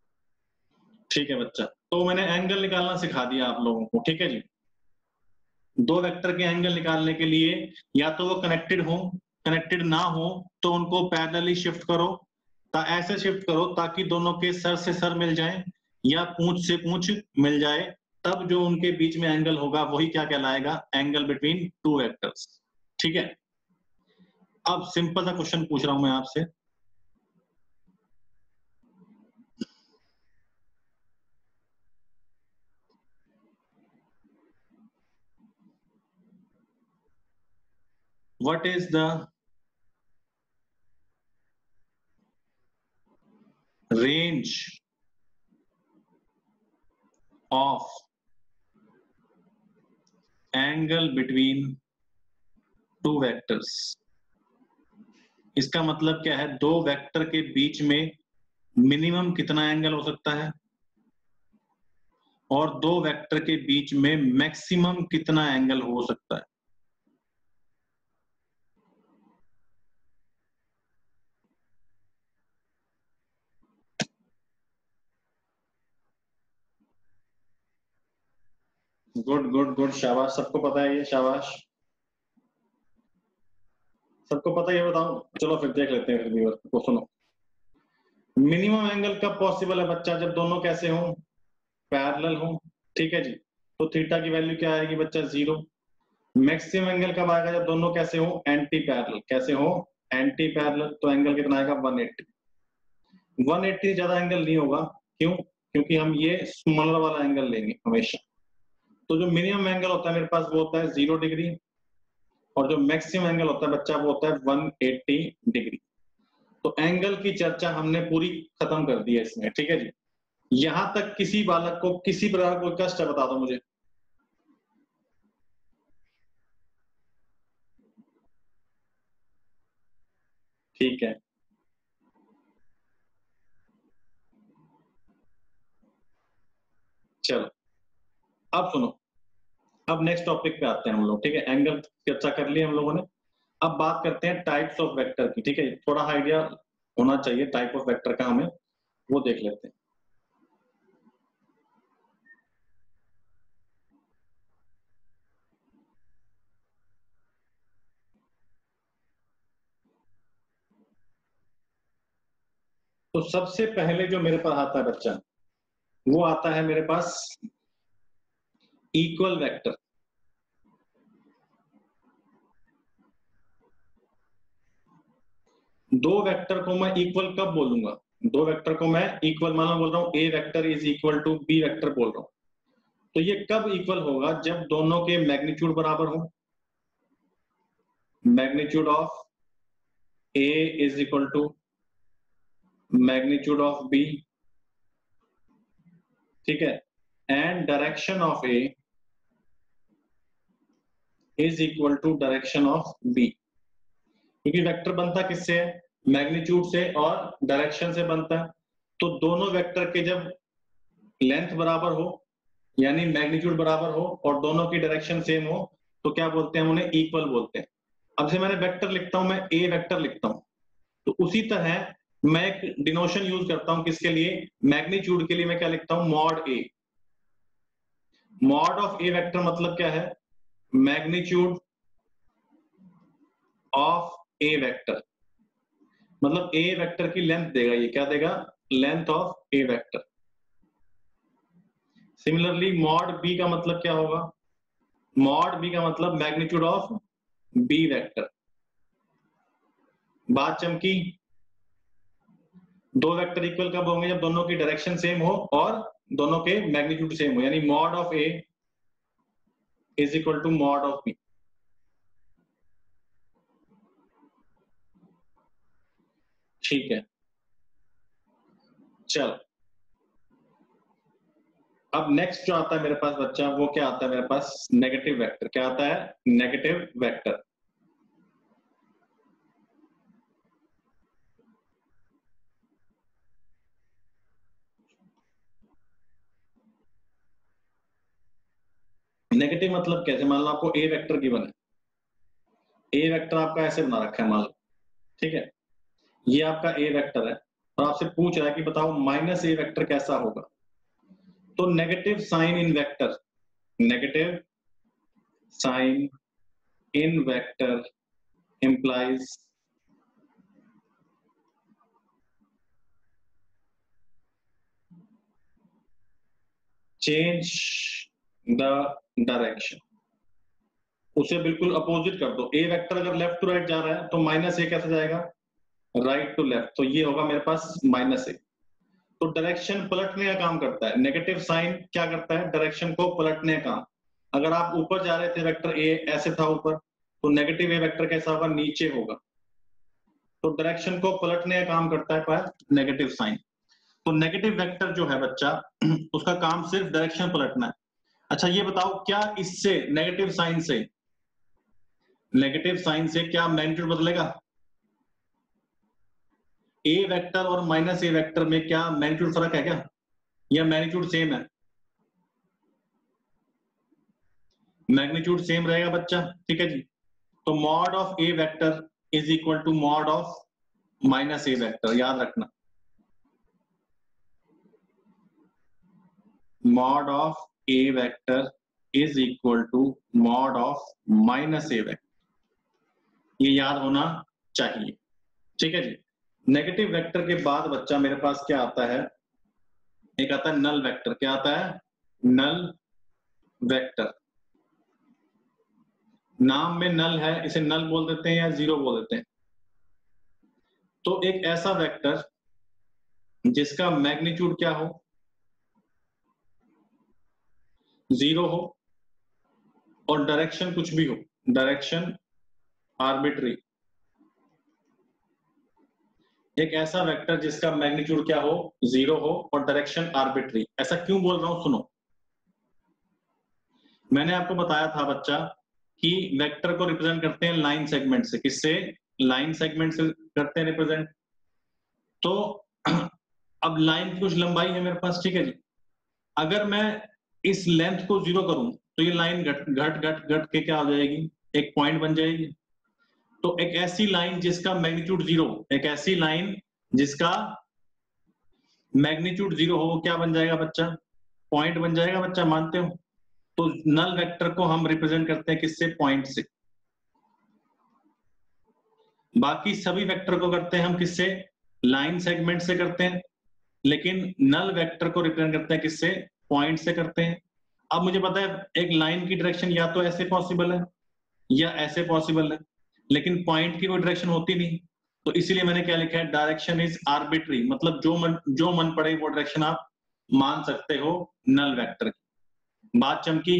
ठीक है बच्चा, तो मैंने एंगल निकालना सिखा दिया आप लोगों को, ठीक है जी। दो वेक्टर के एंगल निकालने के लिए या तो वो कनेक्टेड हो, कनेक्टेड ना हो तो उनको पैरेलली शिफ्ट करो, ऐसे शिफ्ट करो ताकि दोनों के सर से सर मिल जाए या पूंछ से पूंछ मिल जाए, तब जो उनके बीच में एंगल होगा वही क्या कहलाएगा, एंगल बिटवीन टू वेक्टर्स। ठीक है, अब सिंपल सा क्वेश्चन पूछ रहा हूं मैं आपसे, what is the range of angle between two vectors? इसका मतलब क्या है, दो वेक्टर के बीच में मिनिमम कितना एंगल हो सकता है और दो वेक्टर के बीच में मैक्सिमम कितना एंगल हो सकता है। गुड गुड गुड, शाबाश, सबको पता है ये, शाबाश, सबको पता है ये, बताओ। चलो फिर देख लेते हैं, फिर व्यूअर को सुनो। मिनिमम एंगल कब पॉसिबल है बच्चा, जब दोनों कैसे हों, पैरेलल हों। ठीक है जी, तो थीटा की वैल्यू क्या आएगी बच्चा, 0। मैक्सिमम एंगल कब आएगा, जब दोनों कैसे हो, एंटी पैरेलल। कैसे हो, एंटी पैरेलल, तो एंगल कितना आएगा, 180। 180 से ज्यादा एंगल नहीं होगा, क्यों, क्योंकि हम ये स्मॉलर वाला एंगल लेंगे हमेशा। तो जो मिनिमम एंगल होता है मेरे पास वो होता है 0 डिग्री, और जो मैक्सिमम एंगल होता है बच्चा वो होता है 180 डिग्री। तो एंगल की चर्चा हमने पूरी खत्म कर दी है इसमें। ठीक है जी, यहां तक किसी बालक को किसी प्रकार कोई कष्ट है, बता दो मुझे। ठीक है, चलो अब सुनो, अब नेक्स्ट टॉपिक पे आते हैं हम लोग। ठीक है, एंगल चर्चा कर ली हम लोगों ने, अब बात करते हैं टाइप्स ऑफ वेक्टर की। ठीक है, थोड़ा आइडिया होना चाहिए टाइप ऑफ वेक्टर का हमें, वो देख लेते हैं। तो सबसे पहले जो मेरे पास आता है बच्चा, वो आता है मेरे पास इक्वल वेक्टर। दो वेक्टर को मैं इक्वल कब बोलूंगा, दो वेक्टर को मैं इक्वल मान लो बोल रहा हूं, A vector is equal to B vector बोल रहा हूं, तो ये कब इक्वल होगा, जब दोनों के मैग्नीट्यूड बराबर हो। Magnitude of A is equal to magnitude of B. ठीक है, and direction of A is equal to direction of B. क्योंकि वेक्टर बनता किससे है, मैग्नीट्यूड से और डायरेक्शन से बनता है। तो दोनों वेक्टर के जब लेंथ बराबर हो, यानी मैग्नीट्यूड बराबर हो और दोनों की डायरेक्शन सेम हो, तो क्या बोलते हैं, उन्हें इक्वल बोलते हैं। अब से मैंने वेक्टर लिखता हूं, मैं ए वेक्टर लिखता हूं, तो उसी तरह मैं एक डिनोशन यूज करता हूं किसके लिए, मैग्नीट्यूड के लिए। मैं क्या लिखता हूं, mod A. Mod of A vector मतलब क्या है, मैग्नीट्यूड ऑफ ए वेक्टर, मतलब ए वेक्टर की लेंथ देगा, ये क्या देगा, length of A vector. Similarly mod B का मतलब क्या होगा, मॉड बी का मतलब मैग्नीट्यूड ऑफ बी वेक्टर। बात चमकी। दो वेक्टर इक्वल कब होंगे, जब दोनों की डायरेक्शन सेम हो और दोनों के मैग्नीट्यूड सेम हो, यानी mod of A is equal to mod of B. ठीक है, चल अब नेक्स्ट जो आता है मेरे पास बच्चा, वो क्या आता है मेरे पास, नेगेटिव वेक्टर। क्या आता है, नेगेटिव वेक्टर। नेगेटिव मतलब कैसे, मान लो आपको ए वेक्टर गिवन है, ए वेक्टर आपका ऐसे बना रखा है मान लो। ठीक है, ये आपका ए वेक्टर है और आपसे पूछ रहा है कि बताओ माइनस ए वेक्टर कैसा होगा। तो negative sign in vector, negative sign in vector implies change the direction। उसे बिल्कुल अपोजिट कर दो। ए वेक्टर अगर लेफ्ट टू राइट जा रहा है तो माइनस ए कैसे जाएगा, राइट टू लेफ्ट, तो ये होगा मेरे पास माइनस ए। तो डायरेक्शन पलटने का काम करता है, नेगेटिव साइन क्या करता है, डायरेक्शन को पलटने का काम। अगर आप ऊपर जा रहे थे, वेक्टर ए ऐसे था ऊपर, तो नेगेटिव ए वेक्टर कैसा होगा, नीचे होगा। तो डायरेक्शन को पलटने का काम करता है नेगेटिव साइन। तो नेगेटिव वेक्टर जो है बच्चा, उसका काम सिर्फ डायरेक्शन पलटना है। अच्छा ये बताओ, क्या इससे नेगेटिव साइन से क्या मैग्नीट्यूड बदलेगा? ए वेक्टर और माइनस ए वेक्टर में क्या मैग्नीट्यूड फर्क है क्या, या मैग्नीट्यूड सेम है? मैग्नीट्यूड सेम रहेगा बच्चा, ठीक है जी। तो mod of A vector is equal to mod of minus A vector, याद रखना। Mod of A vector is equal to mod of minus A vector, ये याद होना चाहिए, ठीक है जी। नेगेटिव वेक्टर के बाद बच्चा मेरे पास क्या आता है, एक आता है नल वेक्टर। क्या आता है, नल वेक्टर। नाम में नल है, इसे नल बोल देते हैं या जीरो बोल देते हैं। तो एक ऐसा वेक्टर जिसका मैग्नीट्यूड क्या हो, जीरो हो, और डायरेक्शन कुछ भी हो, डायरेक्शन आर्बिट्री। एक ऐसा वेक्टर जिसका मैग्नीट्यूड क्या हो, जीरो हो, और डायरेक्शन आर्बिट्री। ऐसा क्यों बोल रहा हूं, सुनो। मैंने आपको बताया था बच्चा कि वेक्टर को रिप्रेजेंट करते हैं लाइन सेगमेंट से। किससे, लाइन सेगमेंट से करते हैं रिप्रेजेंट। तो अब लाइन की कुछ लंबाई है मेरे पास, ठीक है जी। अगर मैं इस लेंथ को जीरो करूं तो ये लाइन घट घट घट घट के क्या हो जाएगी, एक पॉइंट बन जाएगी। तो एक ऐसी लाइन जिसका मैग्नीट्यूड जीरो, एक ऐसी लाइन जिसका मैग्नीट्यूड जीरो हो, वो क्या बन जाएगा बच्चा, पॉइंट बन जाएगा बच्चा, मानते हो? तो नल वेक्टर को हम रिप्रेजेंट करते हैं किससे, पॉइंट से। बाकी सभी वेक्टर को करते हैं हम किससे, लाइन सेगमेंट से करते हैं। लेकिन नल वेक्टर को रिप्रेजेंट करते हैं किससे, पॉइंट से करते हैं। अब मुझे पता है एक लाइन की डायरेक्शन या तो ऐसे पॉसिबल है या ऐसे पॉसिबल है, लेकिन पॉइंट की कोई डायरेक्शन होती नहीं। तो इसीलिए मैंने क्या लिखा है, डायरेक्शन इज आर्बिट्री, मतलब जो मन पड़े वो डायरेक्शन आप मान सकते हो नल वेक्टर की। बात चमकी?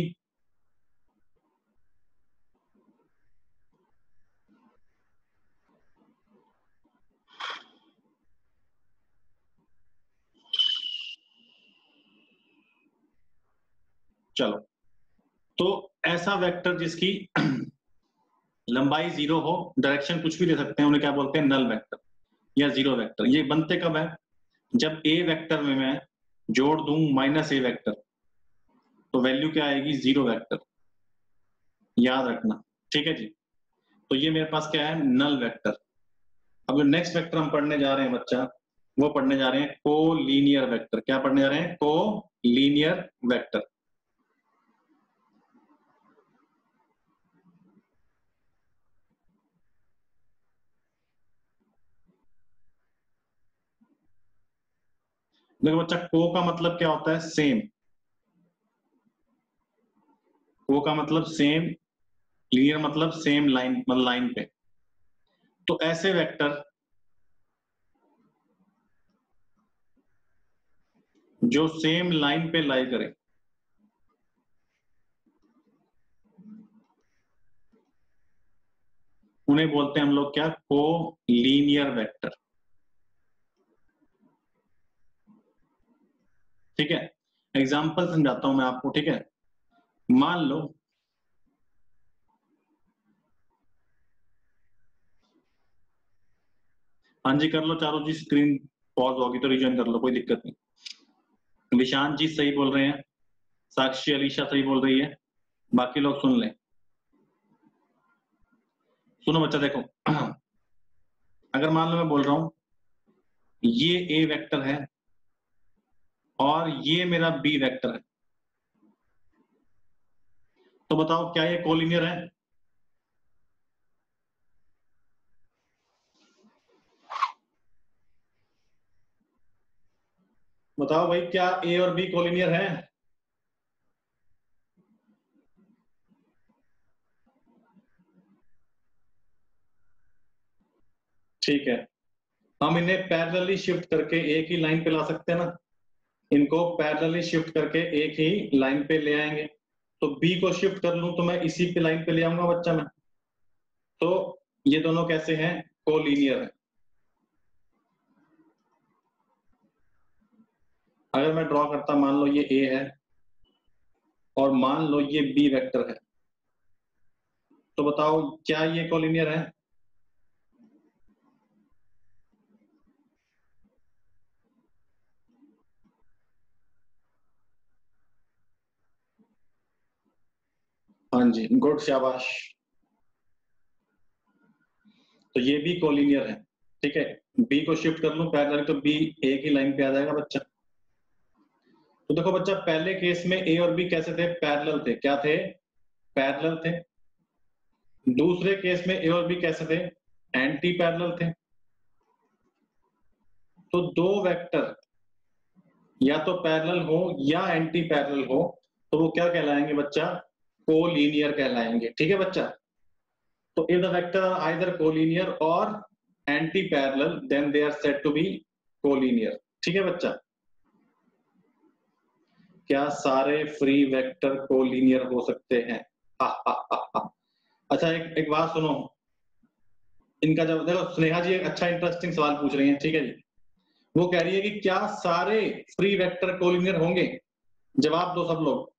चलो, तो ऐसा वेक्टर जिसकी लंबाई जीरो हो, डायरेक्शन कुछ भी दे सकते हैं, उन्हें क्या बोलते हैं, नल वेक्टर या जीरो वेक्टर। ये बनते कब है, जब ए वेक्टर में मैं जोड़ दूं माइनस ए वेक्टर, तो वैल्यू क्या आएगी, जीरो वेक्टर, याद रखना, ठीक है जी। तो ये मेरे पास क्या है, नल वेक्टर। अब जो नेक्स्ट वेक्टर हम पढ़ने जा रहे हैं बच्चा, वो पढ़ने जा रहे हैं को लीनियर वेक्टर। क्या पढ़ने जा रहे हैं, को लीनियर वेक्टर। देखो बच्चा, को का मतलब क्या होता है, सेम। को का मतलब सेम, लीनियर मतलब सेम लाइन, मतलब लाइन पे। तो ऐसे वेक्टर जो सेम लाइन पे लाई करे, उन्हें बोलते हैं हम लोग क्या, को लीनियर वेक्टर, ठीक है। एग्जाम्पल समझाता हूं मैं आपको, ठीक है। मान लो हाँ जी, कर लो चारों जी, स्क्रीन पॉज होगी तो रिजॉइन कर लो, कोई दिक्कत नहीं। विशांत जी सही बोल रहे हैं, साक्षी अलीशा सही बोल रही है, बाकी लोग सुन लें। सुनो बच्चा, देखो अगर मान लो मैं बोल रहा हूं ये ए वेक्टर है और ये मेरा बी वेक्टर है, तो तो बताओ क्या ये कोलिनियर है? बताओ भाई, क्या ए और बी कोलिनियर है? ठीक है, हम इन्हें पैरेलली शिफ्ट करके एक ही लाइन पे ला सकते हैं ना। इनको पैरेलली शिफ्ट करके एक ही लाइन पे ले आएंगे। तो बी को शिफ्ट कर लूं तो मैं इसी पे लाइन पे ले आऊंगा बच्चा मैं। तो ये दोनों कैसे हैं? कोलिनियर है। अगर मैं ड्रॉ करता, मान लो ये ए है और मान लो ये बी वेक्टर है, तो बताओ क्या ये कोलिनियर है? हाँ जी, गुड, शाबाश। तो ये भी कोलिनियर है। ठीक है, बी को शिफ्ट कर लूं पैरेलल तो बी एक ही लाइन पे आ जाएगा बच्चा। तो देखो बच्चा, पहले केस में ए और बी कैसे थे? पैरेलल थे। क्या थे? पैरेलल थे। दूसरे केस में ए और बी कैसे थे? एंटी पैरेलल थे। तो दो वेक्टर या तो पैरेलल हो या एंटी पैरेलल हो तो वो क्या कहलाएंगे बच्चा? कोलिनियर कहलाएंगे। ठीक है बच्चा। तो if the vector are either collinear or anti-parallel then they are said to be collinear। ठीक है बच्चा। क्या सारे फ्री वेक्टर कोलिनियर हो सकते हैं? हा, हा, हा, हा। अच्छा, एक बात सुनो। इनका जब देखो, स्नेहा जी एक अच्छा इंटरेस्टिंग सवाल पूछ रही है। ठीक है जी। वो कह रही है कि क्या सारे फ्री वेक्टर कोलिनियर होंगे? जवाब दो सब लोग।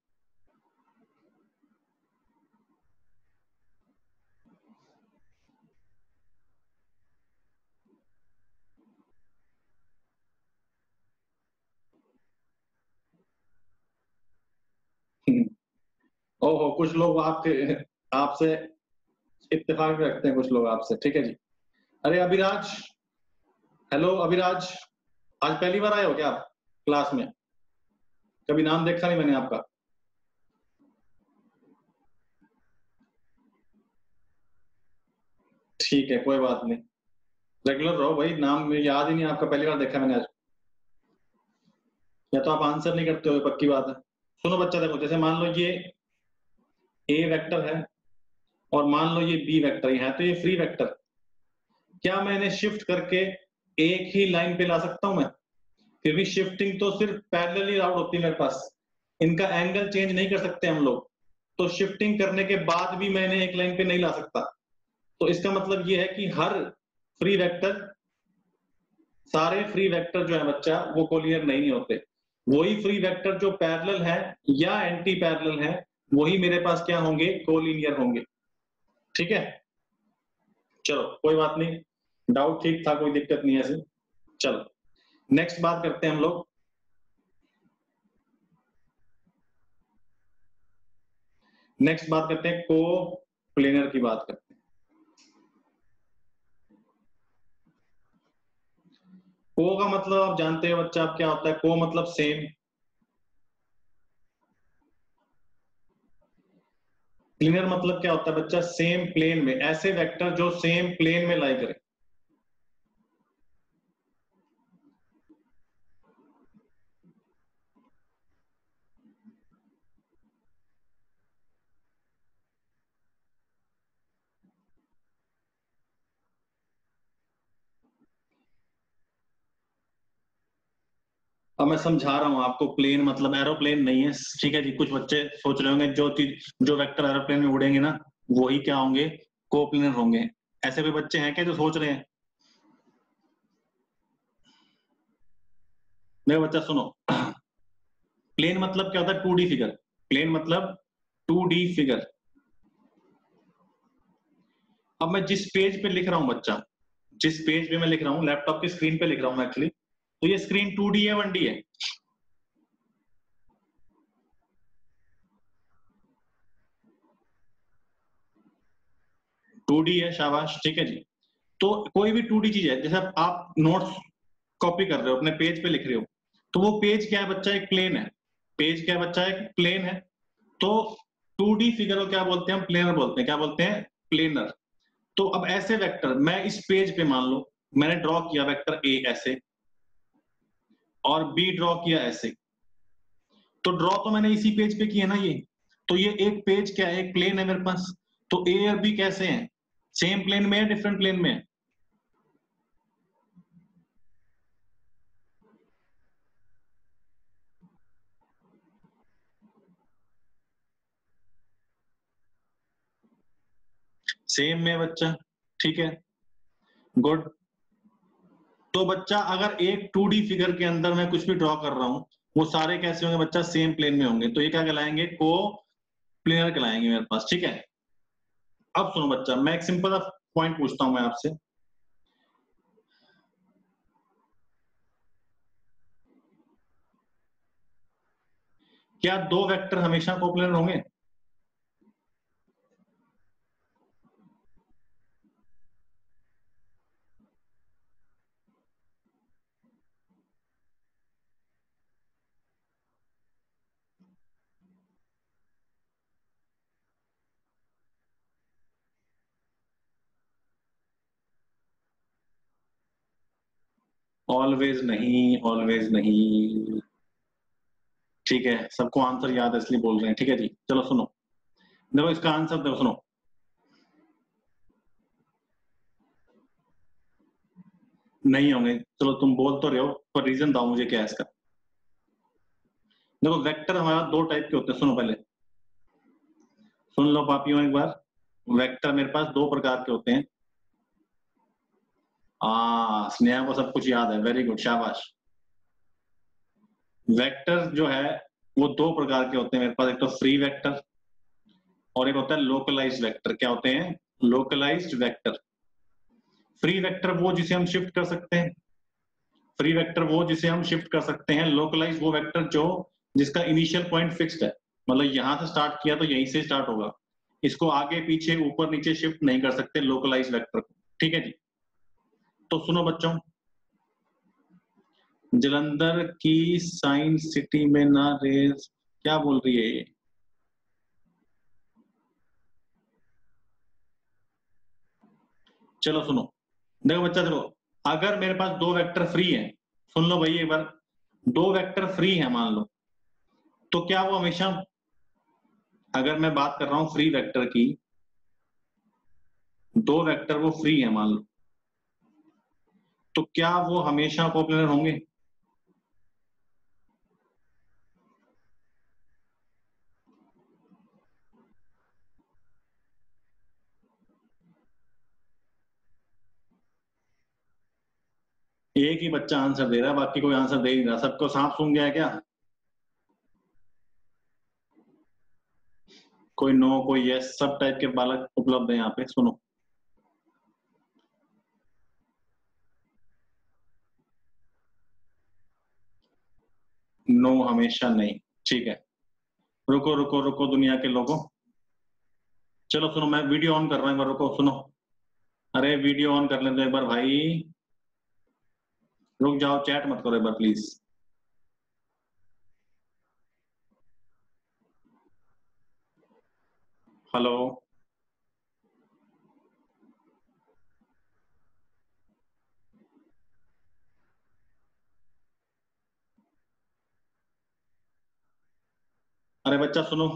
ओहो, कुछ लोग आपके आपसे इत्तेफाक भी रखते हैं, कुछ लोग आपसे। ठीक है जी। अरे अभिराज, हेलो अभिराज, आज पहली बार आए हो क्या आप क्लास में? कभी नाम देखा नहीं मैंने आपका। ठीक है, कोई बात नहीं। रेगुलर रहो भाई, नाम मुझे याद ही नहीं आपका, पहली बार देखा मैंने आज। या तो आप आंसर नहीं करते हो, पक्की बात है। सुनो बच्चा, देखो जैसे मान लो ये ए वेक्टर है और मान लो ये बी वेक्टर है, तो ये फ्री वेक्टर। क्या मैं इन्हें शिफ्ट करके एक ही लाइन पे ला सकता हूं मैं? फिर भी शिफ्टिंग तो सिर्फ पैरेलल ही राउट होती है मेरे पास। इनका एंगल चेंज नहीं कर सकते हम लोग। तो शिफ्टिंग करने के बाद भी मैं इन्हें एक लाइन पे नहीं ला सकता। तो इसका मतलब ये है कि हर फ्री वेक्टर, सारे फ्री वेक्टर जो है बच्चा वो कोलिनियर नहीं होते। वही फ्री वेक्टर जो पैरेलल है या एंटी पैरेलल है वही मेरे पास क्या होंगे? कोलिनियर होंगे। ठीक है, चलो कोई बात नहीं। डाउट ठीक था, कोई दिक्कत नहीं है ऐसे। चलो नेक्स्ट बात करते हैं हम लोग। नेक्स्ट बात करते हैं, को प्लेनर की बात करते हैं। को का मतलब आप जानते हो बच्चा, आप क्या होता है? को मतलब सेम। प्लेनर मतलब क्या होता है बच्चा? सेम प्लेन में, ऐसे वेक्टर जो सेम प्लेन में लाई करे। अब मैं समझा रहा हूँ आपको, प्लेन मतलब एरोप्लेन नहीं है। ठीक है जी, कुछ बच्चे सोच रहे होंगे जो चीज, जो वेक्टर एरोप्लेन में उड़ेंगे ना वही क्या होंगे? कोप्लेनर होंगे। ऐसे कोई बच्चे हैं क्या जो सोच रहे हैं? मेरा बच्चा सुनो, प्लेन मतलब क्या होता है? 2D figure. प्लेन मतलब 2D फिगर। अब मैं जिस पेज पे लिख रहा हूँ बच्चा, जिस पेज पे मैं लिख रहा हूँ, लैपटॉप की स्क्रीन पे लिख रहा हूँ एक्चुअली, तो ये स्क्रीन 2D है 1D है? 2D है, शाबाश। ठीक है जी। तो कोई भी 2D चीज है, जैसे आप नोट्स कॉपी कर रहे हो, अपने पेज पे लिख रहे हो, तो वो पेज क्या है बच्चा? एक प्लेन है। पेज क्या है बच्चा? एक प्लेन है। तो 2D फिगर को क्या बोलते हैं हम? प्लेनर बोलते हैं। क्या बोलते हैं? प्लेनर। तो अब ऐसे वेक्टर मैं इस पेज पे मान लो मैंने ड्रॉ किया वेक्टर ए ऐसे और बी ड्रॉ किया ऐसे, तो ड्रॉ तो मैंने इसी पेज पे किया ना ये, तो ये एक पेज क्या है? एक प्लेन है मेरे पास। तो ए और बी कैसे हैं? सेम प्लेन में है, डिफरेंट प्लेन में है? सेम में बच्चा। ठीक है, गुड। तो बच्चा अगर एक 2D फिगर के अंदर मैं कुछ भी ड्रॉ कर रहा हूं, वो सारे कैसे होंगे बच्चा? सेम प्लेन में होंगे। तो ये क्या कहलाएंगे? को प्लेनर कहलाएंगे मेरे पास। ठीक है, अब सुनो बच्चा, मैं एक सिंपल पॉइंट पूछता हूं मैं आपसे। क्या दो वेक्टर हमेशा कोप्लेनर होंगे? ऑलवेज नहीं, ऑलवेज नहीं। ठीक है, सबको आंसर याद है इसलिए बोल रहे हैं। ठीक है जी, चलो सुनो, देखो इसका आंसर देखो, सुनो। नहीं होंगे, चलो तुम बोल तो रहे हो, पर रीजन बताओ मुझे क्या है इसका। देखो वेक्टर हमारा दो टाइप के होते हैं, सुनो पहले, सुन लो पापियों एक बार। वेक्टर मेरे पास दो प्रकार के होते हैं। स्नेहा को सब कुछ याद है, वेरी गुड, शाबाश। वेक्टर जो है वो दो प्रकार के होते हैं मेरे पास, एक तो फ्री वेक्टर और एक होता है लोकलाइज्ड वेक्टर। क्या होते हैं? Localised vector. फ्री वेक्टर वो जिसे हम शिफ्ट कर सकते हैं, फ्री वेक्टर वो जिसे हम शिफ्ट कर सकते हैं। लोकलाइज वो वेक्टर जो जिसका इनिशियल पॉइंट फिक्स्ड है, मतलब यहां से स्टार्ट किया तो यहीं से स्टार्ट होगा, इसको आगे पीछे ऊपर नीचे शिफ्ट नहीं कर सकते लोकलाइज वेक्टर को। ठीक है जी, तो सुनो बच्चों, जलंधर की साइंस सिटी में ना रेस, क्या बोल रही है ये? चलो सुनो, देखो बच्चा, देखो अगर मेरे पास दो वेक्टर फ्री हैं, सुन लो भाई एक बार, दो वेक्टर फ्री है मान लो, तो क्या वो हमेशा, अगर मैं बात कर रहा हूं फ्री वेक्टर की, दो वेक्टर वो फ्री है मान लो, तो क्या वो हमेशा कोप्लेनर होंगे? एक ही बच्चा आंसर दे रहा है, बाकी कोई आंसर दे ही नहीं रहा। सबको सांप सूंघ गया है क्या? कोई नो, कोई यस, सब टाइप के बालक उपलब्ध है यहाँ पे। सुनो, नो हमेशा नहीं। ठीक है, रुको रुको रुको दुनिया के लोगों, चलो सुनो, मैं वीडियो ऑन कर रहा हूँ एक बार, रुको सुनो। अरे वीडियो ऑन कर लेते एक बार भाई, रुक जाओ, चैट मत करो एक बार प्लीज। हेलो। अरे बच्चा सुनो,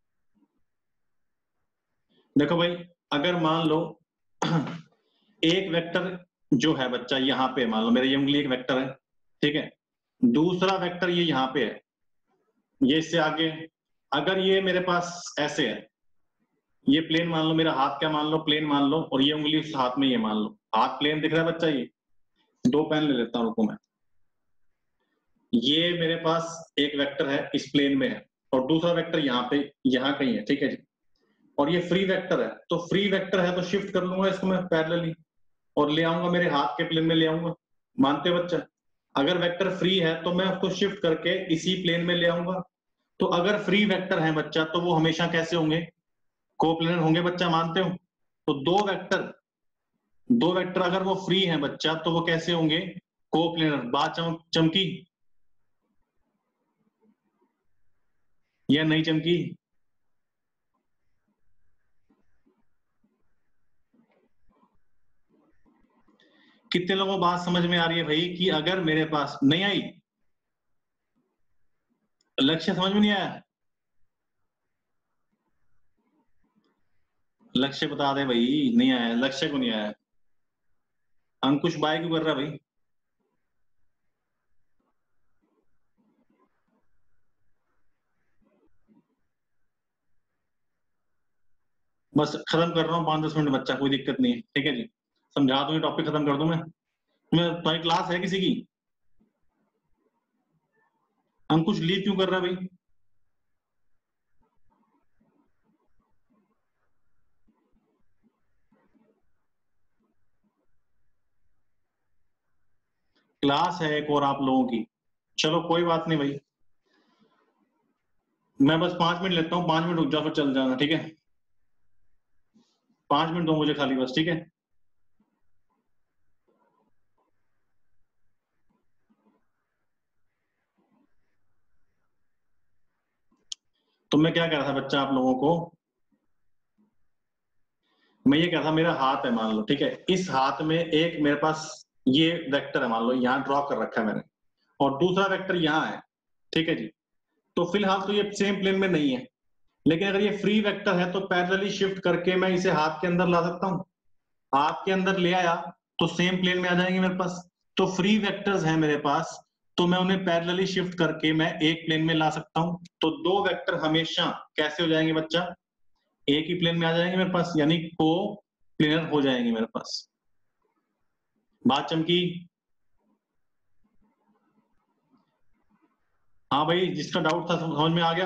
देखो भाई, अगर मान लो एक वेक्टर जो है बच्चा यहाँ पे, मान लो मेरे ये उंगली एक वेक्टर है, ठीक है, दूसरा वेक्टर ये यहाँ पे है, ये इससे आगे, अगर ये मेरे पास ऐसे है, ये प्लेन मान लो, मेरा हाथ क्या मान लो, प्लेन मान लो, और ये उंगली उस हाथ में ये मान लो, हाथ प्लेन दिख रहा है बच्चा, ये दो पेन ले लेता हूँ, रुको मैं। ये मेरे पास एक वेक्टर है इस प्लेन में है, और दूसरा वेक्टर यहाँ पे, यहाँ कहीं है, ठीक है जी, और ये फ्री वेक्टर है, तो फ्री वेक्टर है तो शिफ्ट कर लूंगा इसको मैं पैरेलली, और ले आऊंगा मेरे हाथ के प्लेन में ले आऊंगा। मानते हो बच्चा? अगर वेक्टर फ्री है तो मैं उसको शिफ्ट करके इसी प्लेन में ले आऊंगा। तो अगर फ्री वेक्टर है बच्चा तो वो हमेशा कैसे होंगे? कोप्लेनर होंगे बच्चा, मानते हो? तो दो वेक्टर अगर वो फ्री है बच्चा तो वो कैसे होंगे? कोप्लेनर। बात चमकी या नहीं चमकी? कितने लोगों को बात समझ में आ रही है भाई कि अगर मेरे पास नहीं आई, लक्ष्य समझ में नहीं आया? लक्ष्य बता दे भाई, नहीं आया लक्ष्य को, नहीं आया। अंकुश बाय क्यों कर रहा है भाई? बस खत्म कर रहा हूँ, 5-10 मिनट बच्चा, कोई दिक्कत नहीं है, ठीक है जी। समझा दूं, टॉपिक खत्म कर दूं मैं। तुम्हारी क्लास है किसी की? अंकुश लीव क्यों कर रहा है भाई? क्लास है एक और आप लोगों की। चलो कोई बात नहीं भाई, मैं बस 5 मिनट लेता हूँ, 5 मिनट रुक जाओ फिर चल जाना, ठीक है? 5 मिनट दो मुझे खाली बस, ठीक है? तो मैं क्या कह रहा था बच्चा आप लोगों को, मैं ये कह रहा था, मेरा हाथ है मान लो, ठीक है? इस हाथ में एक मेरे पास ये वेक्टर है, मान लो यहाँ ड्रॉ कर रखा है मैंने, और दूसरा वेक्टर यहाँ है, ठीक है जी? तो फिलहाल तो ये सेम प्लेन में नहीं है, लेकिन अगर ये फ्री वेक्टर है तो पैरेलली शिफ्ट करके मैं इसे हाथ के अंदर ला सकता हूँ। हाथ के अंदर ले आया तो सेम प्लेन में आ जाएंगे मेरे पास। तो फ्री वेक्टर्स हैं मेरे पास, तो मैं उन्हें पैरेलली शिफ्ट करके मैं एक प्लेन में ला सकता हूँ। तो दो वेक्टर हमेशा कैसे हो जाएंगे बच्चा? एक ही प्लेन में आ जाएंगे मेरे पास, यानी को प्लेनर हो जाएंगे मेरे पास। बात चमकी? हाँ भाई, जिसका डाउट था समझ में आ गया?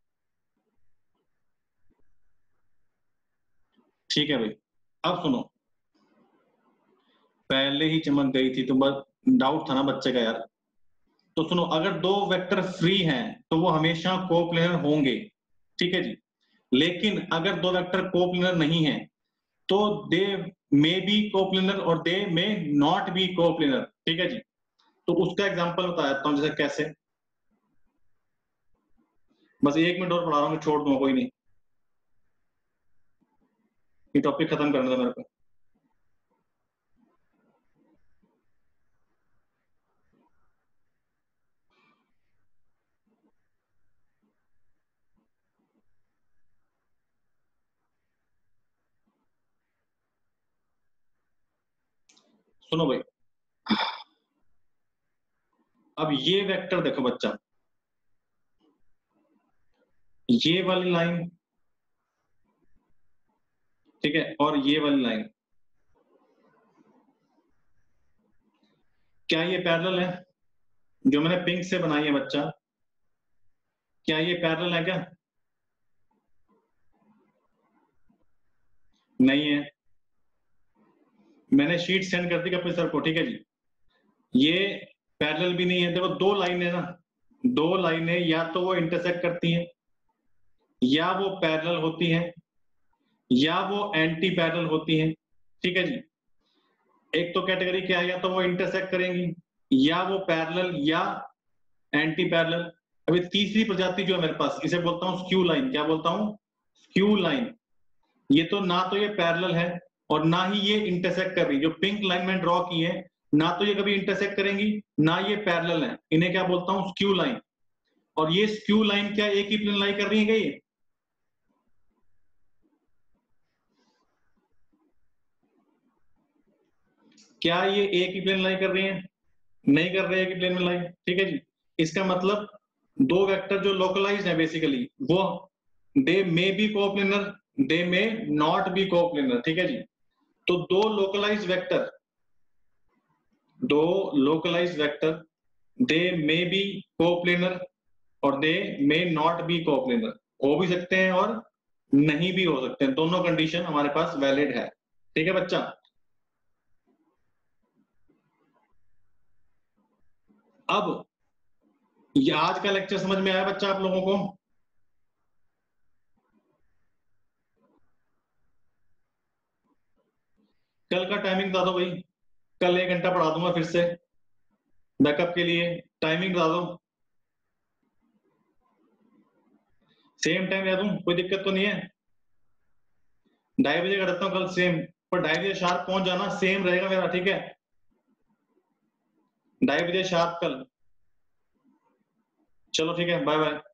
ठीक है भाई। अब सुनो, पहले ही चमक गई थी तो बस डाउट था ना बच्चे का यार। तो सुनो, अगर दो वेक्टर फ्री हैं तो वो हमेशा कोप्लेनर होंगे, ठीक है जी? लेकिन अगर दो वेक्टर कोप्लेनर नहीं है तो दे मे बी कोप्लेनर और they may not be coplanar, ठीक है जी? तो उसका एग्जांपल बता देता हूं, जैसे कैसे। बस 1 मिनट और पढ़ा रहा हूं, मैं छोड़ दूंगा, कोई नहीं, ये टॉपिक खत्म करना था मेरे को। सुनो भाई, अब ये वेक्टर देखो बच्चा, ये वाली लाइन, ठीक है, और ये वाली लाइन, क्या ये पैरेलल है? जो मैंने पिंक से बनाई है बच्चा, क्या ये पैरेलल है क्या? नहीं है। मैंने शीट सेंड कर दी कपिल सर को, ठीक है जी? ये पैरेलल भी नहीं है। देखो दो लाइनें ना, दो लाइनें या तो वो इंटरसेक्ट करती हैं, या वो पैरेलल होती हैं, या वो एंटी पैरेलल होती हैं, ठीक है जी? एक तो कैटेगरी क्या है, या तो वो इंटरसेक्ट करेंगी, या वो पैरेलल, या एंटी पैरेलल। अभी तीसरी प्रजाति जो है मेरे पास, इसे बोलता हूं स्क्यू लाइन। क्या बोलता हूं? Skew line. ये तो ना तो ये पैरेलल है और ना ही ये इंटरसेक्ट कर रही। जो पिंक लाइन में ड्रॉ की है, ना तो ये कभी इंटरसेक्ट करेंगी, ना ये पैरेलल है। इन्हें क्या बोलता हूं? Skew line. और ये स्क्यू लाइन क्या एक ही प्लेन लाई कर रही है क्या ये? क्या ये एक ही प्लेन लाई कर रही है? नहीं कर रहे हैं कि प्लेन में लाई, ठीक है जी? इसका मतलब दो वेक्टर जो लोकलाइज्ड है बेसिकली, वो they may be coplanar, they may not be coplanar, ठीक है जी? तो दो localized vector, they may be coplanar और they may not be coplanar. हो भी सकते हैं और नहीं भी हो सकते हैं, दोनों कंडीशन हमारे पास वैलिड है, ठीक है बच्चा? अब ये आज का लेक्चर समझ में आया बच्चा आप लोगों को? कल का टाइमिंग बता दो भाई, कल 1 घंटा पढ़ा दूंगा फिर से बैकअप के लिए। टाइमिंग बता दो, सेम टाइम दे दूं, कोई दिक्कत तो नहीं है? 2:30 बजे का रखता हूँ कल सेम, पर 2:30 बजे शार्प पहुंच जाना, सेम रहेगा मेरा, ठीक है? ढाई बजे शार्प कल। चलो ठीक है, बाय बाय।